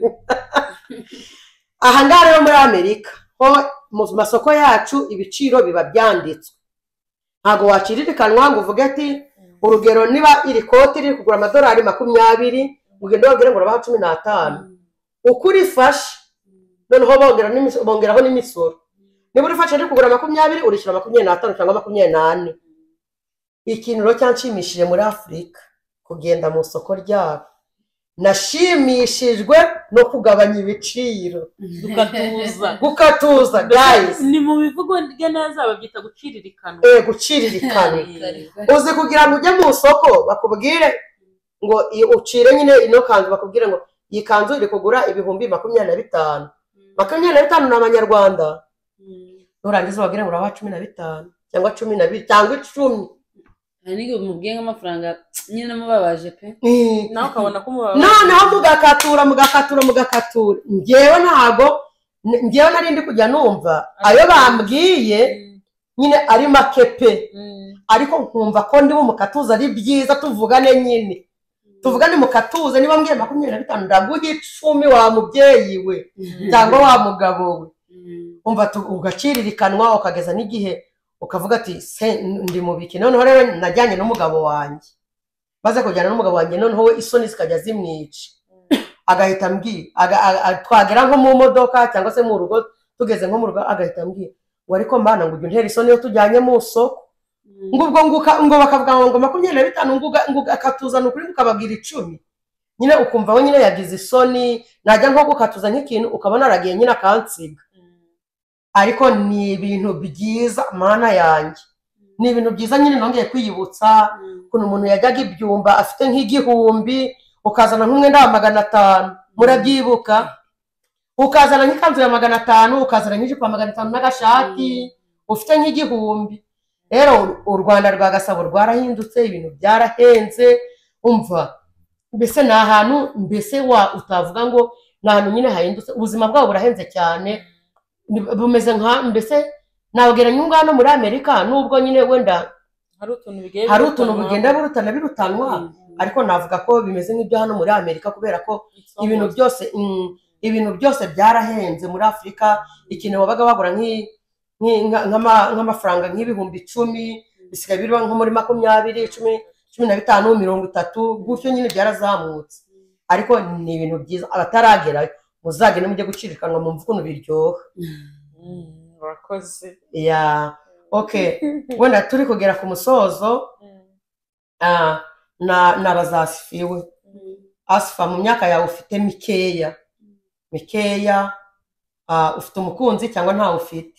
aha ngaha rero muri amerika ho mu masoko yacu ibiciro biba byanditswe ntabwo waciririkanwa ngo uvuge ati urugero niba iri koti riri kugura amadolari makumyabiri ugenda babwire ngo urabaha cumi n'atanu uko urifashe noneho bongera n'imis- bongeraho n'imisoro niba urifashe riri kugura makumyabiri urishyura makumyabiri n'atanu cyangwa makumyabiri n'ane ikintu rero cyanshimishije muri afurika kugenda mu isoko ryabo nashimishijwe no kugabanya ibiciro Dukatuza. gukatuza guys Ni mu bivugo rye neza babyita guciririkana. eh guciririkana uzi kugira ngo ujye mu isoko bakubwire ngo i- ucire nyine ino kanzu bakubwire ngo iyi kanzu iri kugura ibihumbi makumyabiri na bitanu makumyabiri na bitanu ni amanyarwanda nurangiza ubabwire ngo urabaha cumi na bitanu cyangwa cumi na bibiri cyangwa icumi hari n'igihe umubwiye nk'amafaranga nyine mubabaje pe Eh, Nawe ukabona ko umubabaro. noneho mugakatura mugakatura mugakatura ngewe ntago n- ngewe nari ndi kujya numva ayo bambwiye nyine ari make pe Mm. ariko nkumva ko ndi bumukatuza ari byiza tuvugane nyine tuvugane mukatuza niba mbwiye makumyabiri na bitanu ndaguha icumi wa mubyeyi we cyangwa wa mugabo we umva tu- ugaciririkanwa ukageza n'igihe ukavuga ati se ndi mu biki noneho rero najyanye n'umugabo wanjye maze kujyana n'umugabo wanjye noneho we isoni zikajya zimwica agahita ambwira aga- aga- aga- twagera nko mu modoka cyangwa se mu rugo tugeze nko mu rugo agahita ambwira ngo ariko mbana ngo ujye untera isoni iyo tujyanye mu isoko ngo ubwo ngo uka- ngo bakavuga ngo makumyabiri na bitanu ngo uga- ngo akatuzana ukuri ukababwira icumi nyine ukumva we nyine yagize isoni najya nko gukatuza nk'ikintu ukabona aragiye nyine akansiga ariko ni ibintu byiza mana yanjye ni ibintu byiza nyine nongeye kwiyibutsa ukuntu umuntu yajyaga ibyumba afite nk'igihumbi ukazana nk'umwenda wa magana atanu murabyibuka ukazana nk'ikanzu ya magana atanu ukazana nk'ijipo ya magana atanu n'agashati ufite nk'igihumbi rero u Rwanda rwa Gasabo rwarahindutse ibintu byarahenze umva mbese ni ahantu mbese wa utavuga ngo ni ahantu nyine hahindutse ubuzima bwabo burahenze cyane bumeze nka mbese nabwira nyungano muri Amerika nubwo nyine wenda hari utuntu bugenda burutana birutanwa ariko navuga ko bimeze nk'ibyo hano muri Amerika kubera ko ibintu byose ibintu byose byarahenze muri Afurika ikintu wabaga bagura nk'amafaranga nk'ibihumbi icumi bisigaye biri nko muri makumyabiri cumi cumi na bitanu mirongo itatu gutyo nyine byarazamutse ariko ni ibintu byiza abataragera muzagende mujye gucirikanwa mu mvugo biryoha urakoze ya okay wenda turi kugera ku musozo ah na nabazasifiwe Asifa mu myaka yawe ufite mikeya mikeya ah ufite umukunzi cyangwa nta ufite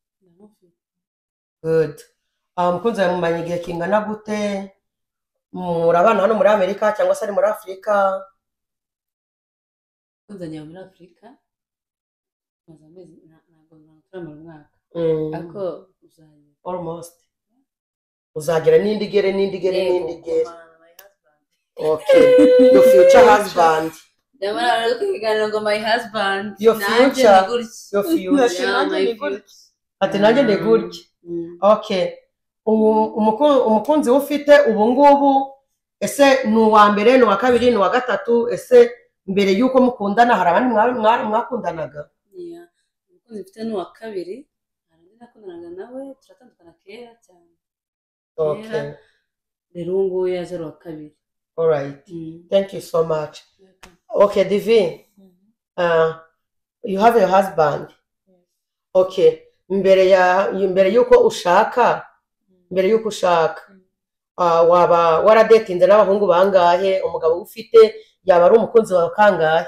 good ah umukunzi wawe mumanye igihe kingana gute murabana hano muri Amerika cyangwa se ari muri Afurika kunzanya muri Afurika mazamezi ntabwo ntabwo mu mwaka ariko uzanye almost uzagira n'indigere n'indigere n'indigere okay your future husband ndabona kuganira ngo my husband your future your future ati nanjye ndi gutya okay umukunzi ufite ubu ngubu ese ni uwa mbere ni uwa kabiri ni uwa gatatu ese mbere yuko mukundana hari abandi mwakundanaga umukunzi ufite ni uwa kabiri arandi nakundanaga nawe turatandukana kera cyane okay rero ngo yaje uwa kabiri all right thank you so much okay Divi uh you have your husband okay mbere ya mbere yuko ushaka mbere yuko ushaka uh, waba waradetinze n'abahungu bangahe umugabo ufite yaba ari umukunzi wawe kangahe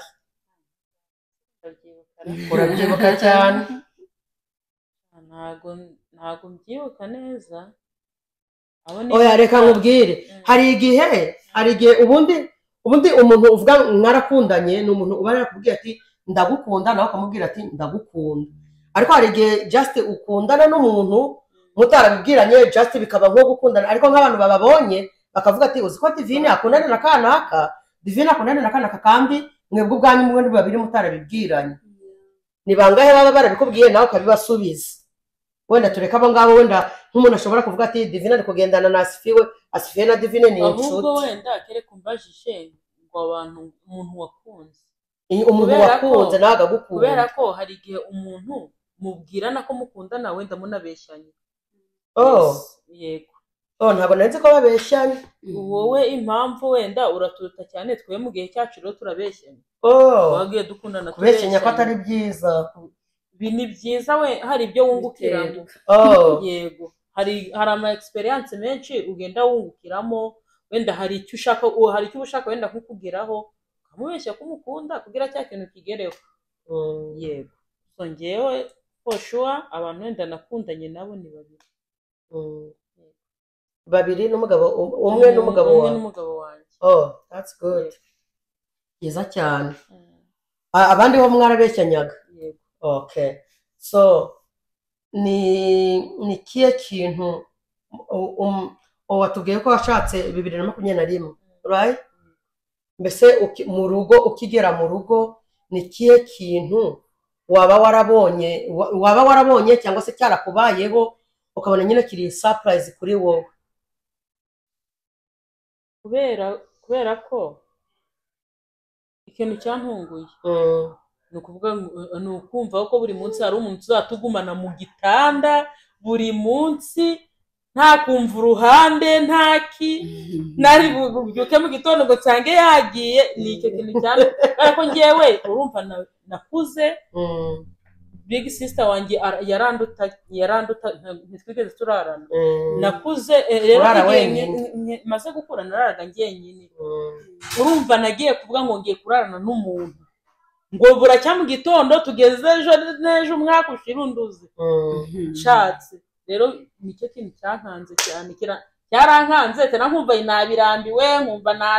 urabyibuka cyane ntago ntago mbyibuka neza oya reka nkubwire hari igihe hari igihe ubundi ubundi umuntu uvuga mwarakundanye ni umuntu uba yakubwiye ati ndagukunda nawe ukamubwira ati ndagukunda ariko hari igihe just ukundana n'umuntu mutarabibwiranye just bikaba nko gukundana ariko nk'abantu bababonye bakavuga ati uzi ko Divine akundana na kanaka Divine akundana na kanaka kandi mwebwe ubwanyu mwe babiri mutarabibwiranye ni bangahe baba barabikubwiye nawe ukabibasubiza wenda tureka abo ngabo wenda nk'umuntu ashobora kuvuga ati Divine ari kugendana na Asifiwe Asifiwe na Divine ni inshuti ahubwo wenda kere kumbajije ngo abantu umuntu wakunze umuntu wakunze naga gukunda kubera ko hari igihe umuntu mubwirana ko mukundana wenda munabeshyanye oh yego oh ntabwo nanze ko babeshyanye wowe impamvu wenda uraturuta cyane twe mu gihe cyacu rero turabeshyanye oh wagiye dukundana kubeshyanya ko atari byiza bini byiza we hari ibyo wungukiramo oh yego hari hari ama experience menshi ugenda wungukiramo wenda hari icyo ushaka hari icyo ushaka wenda kukugeraho kamubeshya kumukunda kugira cya kintu kigereho yego so ngewe for sure abantu wenda nakundanye nabo ni babiri babiri n'umugabo umwe n'umugabo umwe n'umugabo wanjye oh that's good yiza cyane abandi bo mwarabeshyanyaga yego okay so ni ni kiye kintu watubwiye ko washatse bibiri na makumyabiri na rimwe right mbese mu rugo ukigera mu rugo ni kiye kintu waba warabonye waba warabonye cyangwa se cyarakubayeho ukabona nyine kiri surprise kuri wowe kubera kubera ko ikintu cyantunguye ni ukuvuga ni ukumva ko buri munsi hari umuntu uzatugumana mu gitanda buri munsi nta kumva uruhande ntaki nari bubyuke mu gitondo ngo nsange yagiye ni icyo kintu cyane ariko ngewe urumva nakuze big sister wanjye yaranduta yaranduta ntitwigeze turarana nakuze rero maze gukura nararaga ngenyine urumva nagiye kuvuga ngo ngiye kurarana n'umuntu ngo buracya mu gitondo tugeze ejo n'ejo umwaka ushirunduze nshatse rero nicyo kintu cyankanze cyane kira cyarankanze tena nkumva inabirambiwe nkumva na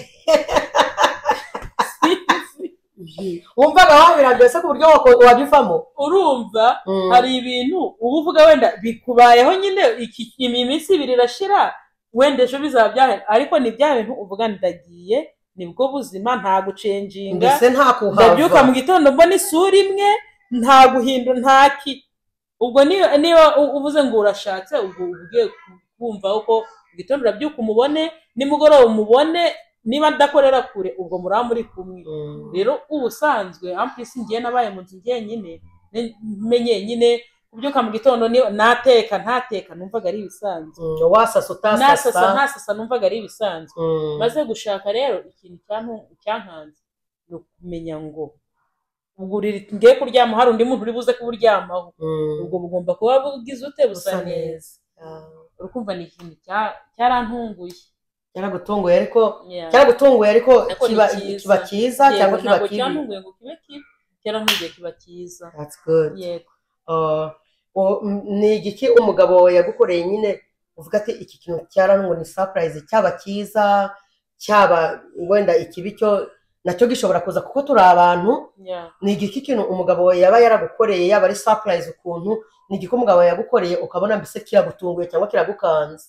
wumvaga wabirambiwe se ku buryo wabivamo urumva hari ibintu uba uvuga wenda bikubayeho nyine iki iminsi ibiri irashira wenda ejo bizaba byahe ariko ni bya bintu uvuga ndagiye nibwo buzima nta gucenjinga mbese nta kuhava ndabyuka mu gitondo mbona isura imwe nta guhinda ntaki ubwo niyo niyo uvuze ngo urashatse ubwo ugiye kumva uko mu gitondo urabyuka umubone nimugoroba umubone niba ndakorera kure ubwo muraba muri kumwe rero ubusanzwe ampisi ngiye nabaye mu nzu njyenyine menye nyine kubyuka mu gitondo nateka ntateka numvaga ari ibisanzwe wasasa utasasa nasasa ntasasa numvaga ari ibisanzwe maze gushaka rero ikintu cyankanze no kumenya ngo uburiri ngiye kuryama hari undi muntu uri buze kuburyamaho ubwo bugomba kuba bugize ute busa neza urukumva ni ikintu cyarantunguye cyaragutunguye ariko cyaragutunguye ariko kiba kiba cyiza cyangwa kiba kibi cyarantunguye ngo kibe kibi cyarantunguye kiba cyiza that's good yego ni igiki umugabo wawe yagukoreye nyine uvuga ati iki kintu cyarantunguye ni surprise cyaba cyiza cyaba wenda ikibi cyo nacyo gishobora kuza kuko turi abantu ni igiki kintu umugabo wawe yaba yaragukoreye yaba ari surprise ukuntu ni igiki umugabo wawe yagukoreye ukabona mbese kiragutunguye cyangwa kiragukanze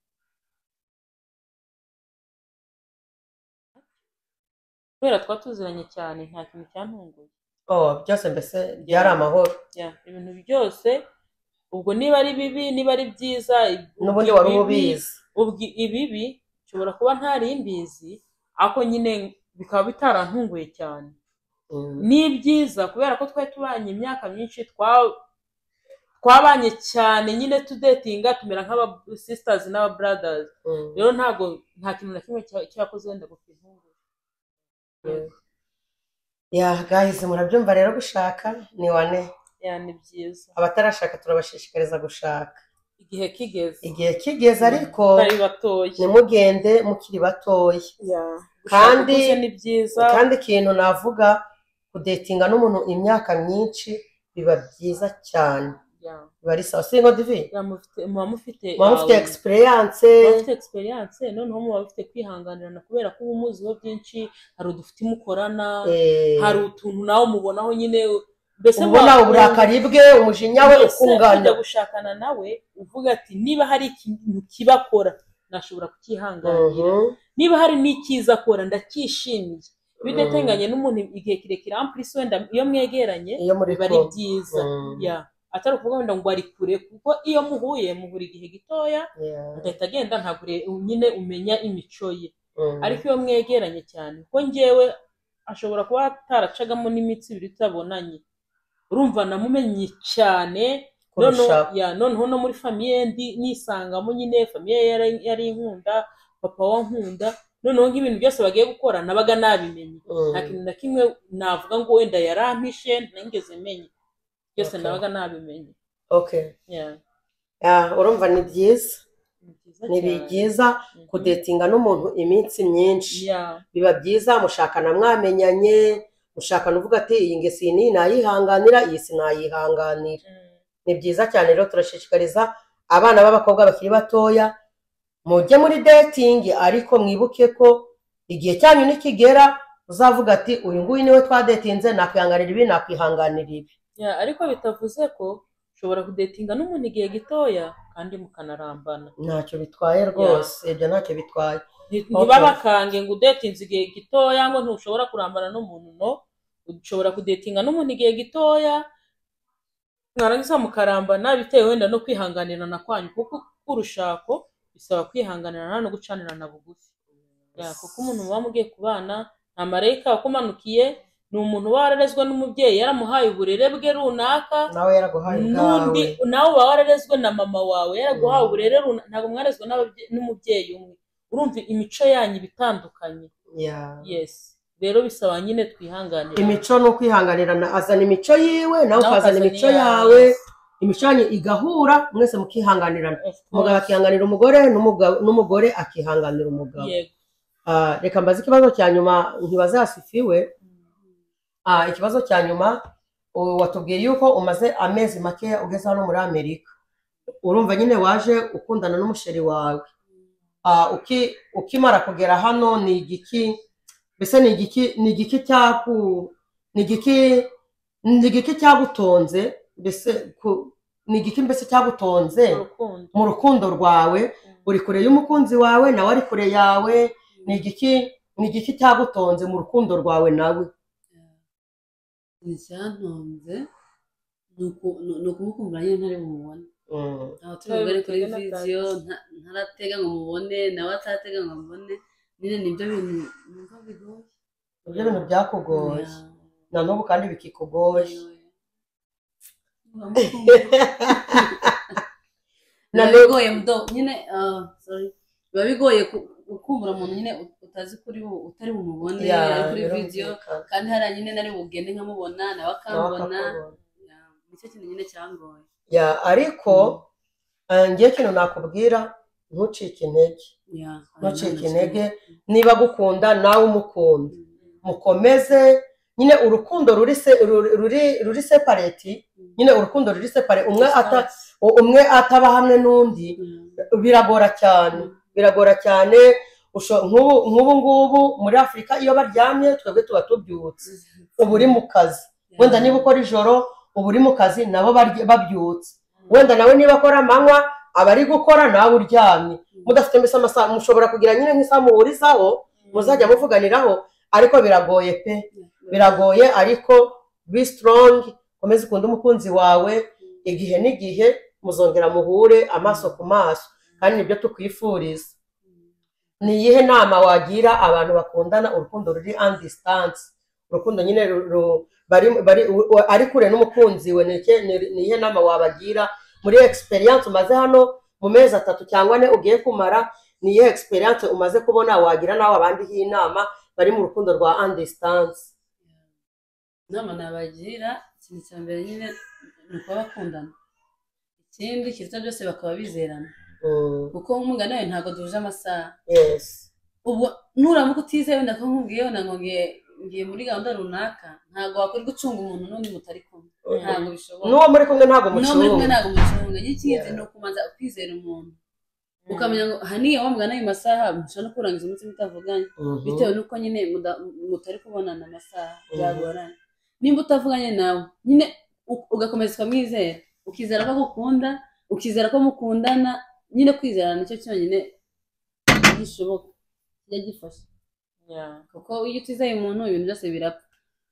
kubera twatuziranye cyane nta kintu cyantunguye oh byose mbese byari amahoro ibintu byose ubwo niba ari bibi niba ari byiza n'ubundi wari ubizi ubwo ibibi nshobora kuba ntari imbizi ariko nyine bikaba bitarantunguye cyane ni byiza kubera ko twari tubanye imyaka myinshi twabanye cyane nyine tudetinga tumera nk'aba sisters n'aba brothers rero ntabwo nta kintu na kimwe cyakoze wenda gufintunguye ya guys murabyumva rero gushaka ni wane ya ni byiza abatarashaka turabashishikariza gushaka igihe kigeze igihe kigeze ariko bari batoye nimugende mukiri batoye kandi ni byiza kandi ikintu navuga kudetinga n'umuntu imyaka myinshi biba byiza cyane biba ari sawa singo divi muba mufite muba mufite experience muba mufite experience noneho muba mufite kwihanganirana kubera ko uba umuziho byinshi hari udufite mukorana hari utuntu nawe umubonaho nyine mbese ubona uburakari bwe umujinya we ukungana gushakana nawe uvuga ati niba hari ikintu kibakora nashobora kukihanganira niba hari n'ikiza akora ndacyishimiye bidatenganye n'umuntu igihe kirekire ampulisi wenda iyo mwegeranye biba ari byiza ya atari ukuvuga wenda ngo ari kure kuko iyo muhuye muhura igihe gitoya agahita agenda ntabwo nyine umenya imico ye ariko iyo mwegeranye cyane kuko njyewe ashobora kuba ataracagamo n'imitsi ibiri tutabonanye urumva namumenye cyane noneho no muri famiye nisangamo nyine famiye yari inkunda papa wa nkunda noneho nk'ibintu byose bagiye gukora nabaga nabimenye nta kintu na kimwe navuga ngo wenda yarampishe ntangeze menye byose nabaga nabimenye urumva ni byiza ni byiza kudetinga n'umuntu iminsi myinshi biba byiza mushakana mwamenyanye mushakana uvuga ati iyi ngesi ni nayihanganira iyi si nayihanganira ni byiza cyane rero turashishikariza abana b'abakobwa bakiri batoya mujye muri dating ariko mwibuke ko igihe cyanyu nikigera uzavuga ati uyu nguyu niwe twadetinze nakwihanganira ibi nakwihanganira ibi ariko bitavuze ko ushobora kudetinga n'umuntu igihe gitoya kandi mukanarambana ntacyo bitwaye rwose ibyo ntacyo bitwaye niba bakange ngo udetinze igihe gitoya ngo ntushobora kurambana n'umuntu no ushobora kudetinga n'umuntu igihe gitoya mwarangiza mukarambana bitewe wenda no kwihanganirana kwanyu kuko urushako bisaba kwihanganirana no gucanirana bugufi kuko umuntu muba mugiye kubana nta marayika wakumanukiye ni umuntu wararezwe n'umubyeyi yaramuhaye uburere bwe runaka nawe yaraguhaye n'undi nawe uba wararezwe na mama wawe yaraguhaye uburere runaka ntabwo mwarezwe n'umubyeyi umwe urumva imico yanyu bitandukanye yes rero bisaba nyine twihanganira imico no kwihanganirana azana imico yiwe nawe ukazana imico yawe imico yanyu igahura mwese mukihanganirana umugabo akihanganira umugore n'umugore akihanganira umugabo reka mbaze ikibazo cya nyuma ntibazasifiwe ah, ikibazo cya nyuma u- watubwiye yuko umaze amezi makeya ugeze hano muri Amerika. Urumva nyine waje ukundana n'umusheri wawe. Ah, uki ukimara kugera hano ni igiki mbese ni igiki ni igiki cyaku ni igiki ni igiki cyagutonze mbese ku- ni igiki mbese cyagutonze urukundo mu rukundo rwawe, uri kure y'umukunzi wawe nawe ari kure yawe, ni igiki ni igiki cyagutonze mu rukundo rwawe nawe. icyantonze ni uku- ni- ni ukumukumbura nyine ntari bumubone. Mm. aho turi bugari kuri Tubibwirwe na vidiyo nta- ntaratega ngo mubone nawe atatega ngo mubone, nyine nibyo bintu numva bigoye. Ibyo bintu byakugoye Ya. na n'ubu kandi bikikugoye. biba bigoye mdo nyine ah, sorry biba bigoye ku- gukumbura umuntu nyine ut- utazi kuri bu- utari bumubone Ya, ari kuri birumvikana. vidiyo kandi hariya nyine nari bugende nkamubona nawe Nawe akambona. akakubona. Ya, nicyo kintu nyine cyangoye. Ya, ariko eh, ngiye ikintu nakubwira, ntucike intege Ya, ntucike intege, niba gukunda nawe umukunda mukomeze nyine urukundo ruri se- ruri ruri- ruri separate, nyine urukundo ruri separe, umwe ata umwe ataba hamwe n'undi biragora cyane biragora cyane. Usho- nk'ubu nk'ubu ngubu muri Afurika iyo baryamye twebwe tuba tubyutse, uba uri mu kazi. Wenda niba ukora ijoro uba uri mu kazi nabo barya- babyutse, wenda nawe niba akora amanywa aba ari gukora nawe uryamye, mudafite mbese amasaha mushobora kugira nyine nk'isaha muhurizaho muzajya muvuganiraho, ariko biragoye pe biragoye. Ariko be strong, komeza ukunde umukunzi wawe, igihe n'igihe muzongera muhure amaso ku maso, kandi nibyo tukwifuriza. Ni iyihe nama wagira abantu bakundana urukundo ruri on distance, urukundo nyine ru- ru- bari bari u- ari kure n'umukunzi we? Ni iki- ni ni iyihe nama wabagira muri experience umaze hano mu mezi atatu cyangwa ane ugiye kumara? Ni iyihe experience umaze kubona wagira nawe abandi inama bari mu rukundo rwa on distance? inama nabagira, ikintu cya mbere nyine ni ukuba bakundana, ikindi kiruta byose bakaba bizerana, Mm, kuko nk'umugani wawe ntabwo duhuje amasaha. yes. ubu nuramuka utizeye wenda ko nkubwiye wenda ngo ngiye ngiye muri gahunda runaka, ntabwo wakora gucunga umuntu n'undi mutari kumwe, ntabwo bishoboka. N'uwo muri kumwe ntabwo n'uwo muri kumwe mucunga. ntabwo mucunga. Icy'ingenzi ni ukubanza kwizera umuntu, ukamenya ngo haniya wa mugana ayo masaha mushobora no kurangiza umunsi mutavuganye, Mhm. bitewe n'uko nyine muda- mutari kubonana amasaha byagoranye. Nimba utavuganye nawe nyine u- ugakomeza ukamwizera, ukizera ko agukunda, ukizera ko mukundana, nyine kwizerana nicyo cyonyine gishoboka kijya gifasha, Yeah. kuko iyo utizeye umuntu ibintu byose birapfa.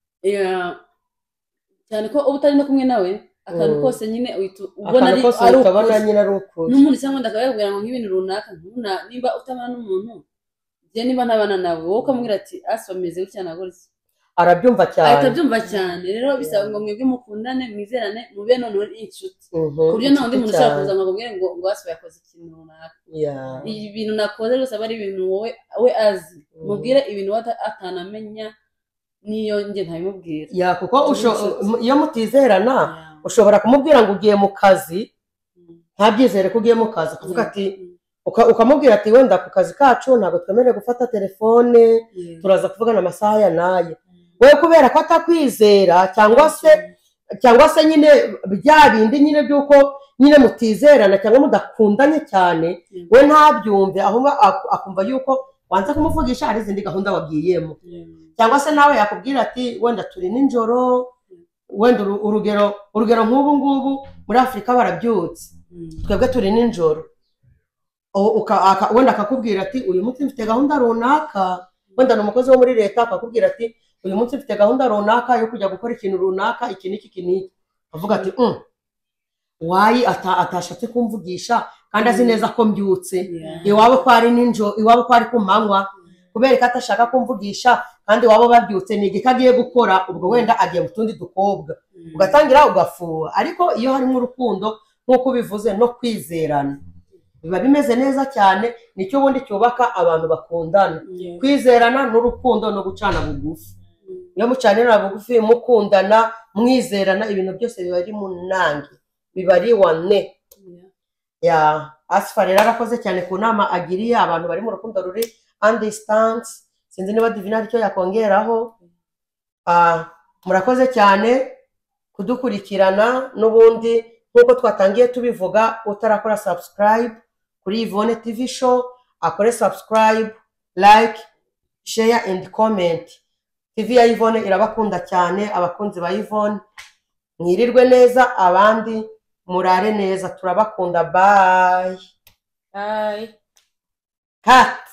Ya, cyane ko uba utari no kumwe nawe, akantu Mm. kose nyine uhita ubona akantu ari kose ari ukabona ukuri. nyine ari ukuri. N'umuntu cyangwa undi akaba yakubwira ngo nk'ibintu runaka, nk'ubuna nimba utabana n'umuntu, njye niba ntabana nawe wowe ukamubwira ati ase bameze gutya na gutya, Arabyumva cyane. ahita abyumva cyane. Rero bisaba ngo mwebwe mukundane, mwizerane, mube noneho inshuti, Mhm, ku buryo nta wundi muntu inshuti ushobora cyane. kuza ngo akubwire ngo ngo ase yakoze ikintu runaka. Yeah. Ibintu nakoze byose aba ari ibintu wowe we azi, Mhm. mubwire ibintu we ata- atanamenya n'iyo njye ntabimubwira. Ya, kuko usho- Inshuti. iyo mutizerana Yeah. ushobora kumubwira ngo ugiye mu kazi, Mm. ntabyizere ko ugiye mu kazi, akavuga Yeah. ati Mm. uka- ukamubwira ati wenda ku kazi kacu ntabwo twemerewe gufata telefone, Yeah. turaza kuvugana amasaha ya naye. We kubera ko atakwizera cyangwa se cyangwa se nyine bya bindi nyine by'uko nyine mutizerana cyangwa mudakundanye cyane, Mm. we ntabyumve, ahubwo ak- akumva yuko wanze kumuvugisha hari izindi gahunda wagiyemo. Yeah. Cyangwa se nawe yakubwira ati wenda turi nijoro, wenda uru- urugero urugero nk'ubu ngubu muri Afurika barabyutse, Mm. twebwe turi nijoro. O- uka- aka- wenda akakubwira ati uyu munsi mfite gahunda runaka, wenda ni umukozi wo muri leta akakubwira ati uyu munsi mfite gahunda runaka yo kujya gukora ikintu runaka, iki n'iki iki n'iki. Avuga ati "Mm, wayi ata- atashatse kumvugisha kandi azi neza ko mbyutse, Yeah. iwabo ko ari ninjoro, iwabo ko ari ku manywa, kubera ko atashaka kumvugisha kandi iwabo babyutse, ni igika agiye gukora, ubwo wenda agiye mu tundi dukobwa, Mm. ugatangira ugafuha." Ariko iyo harimo urukundo nk'uko ubivuze no kwizerana, biba bimeze neza cyane, nicyo ubundi cyubaka abantu bakundana, Yeah. kwizerana n'urukundo no gucana bugufi. Mm. Iyo mucanira bugufi mukundana mwizerana, ibintu byose biba ari munange, biba ari wane. Yeah. Ya, Asfa rero arakoze cyane ku nama agiriye abantu bari mu rukundo ruri on distance. Sinzi niba Divina aricyo yakongeraho. Ah, murakoze cyane kudukurikirana n'ubundi nk'uko twatangiye tubivuga utarakora subscribe kuri Yvonne T V show akore subscribe like share and comment. T V ya Yvonne irabakunda cyane abakunzi ba Yvonne mwirirwe neza abandi murare neza turabakunda bye bye cut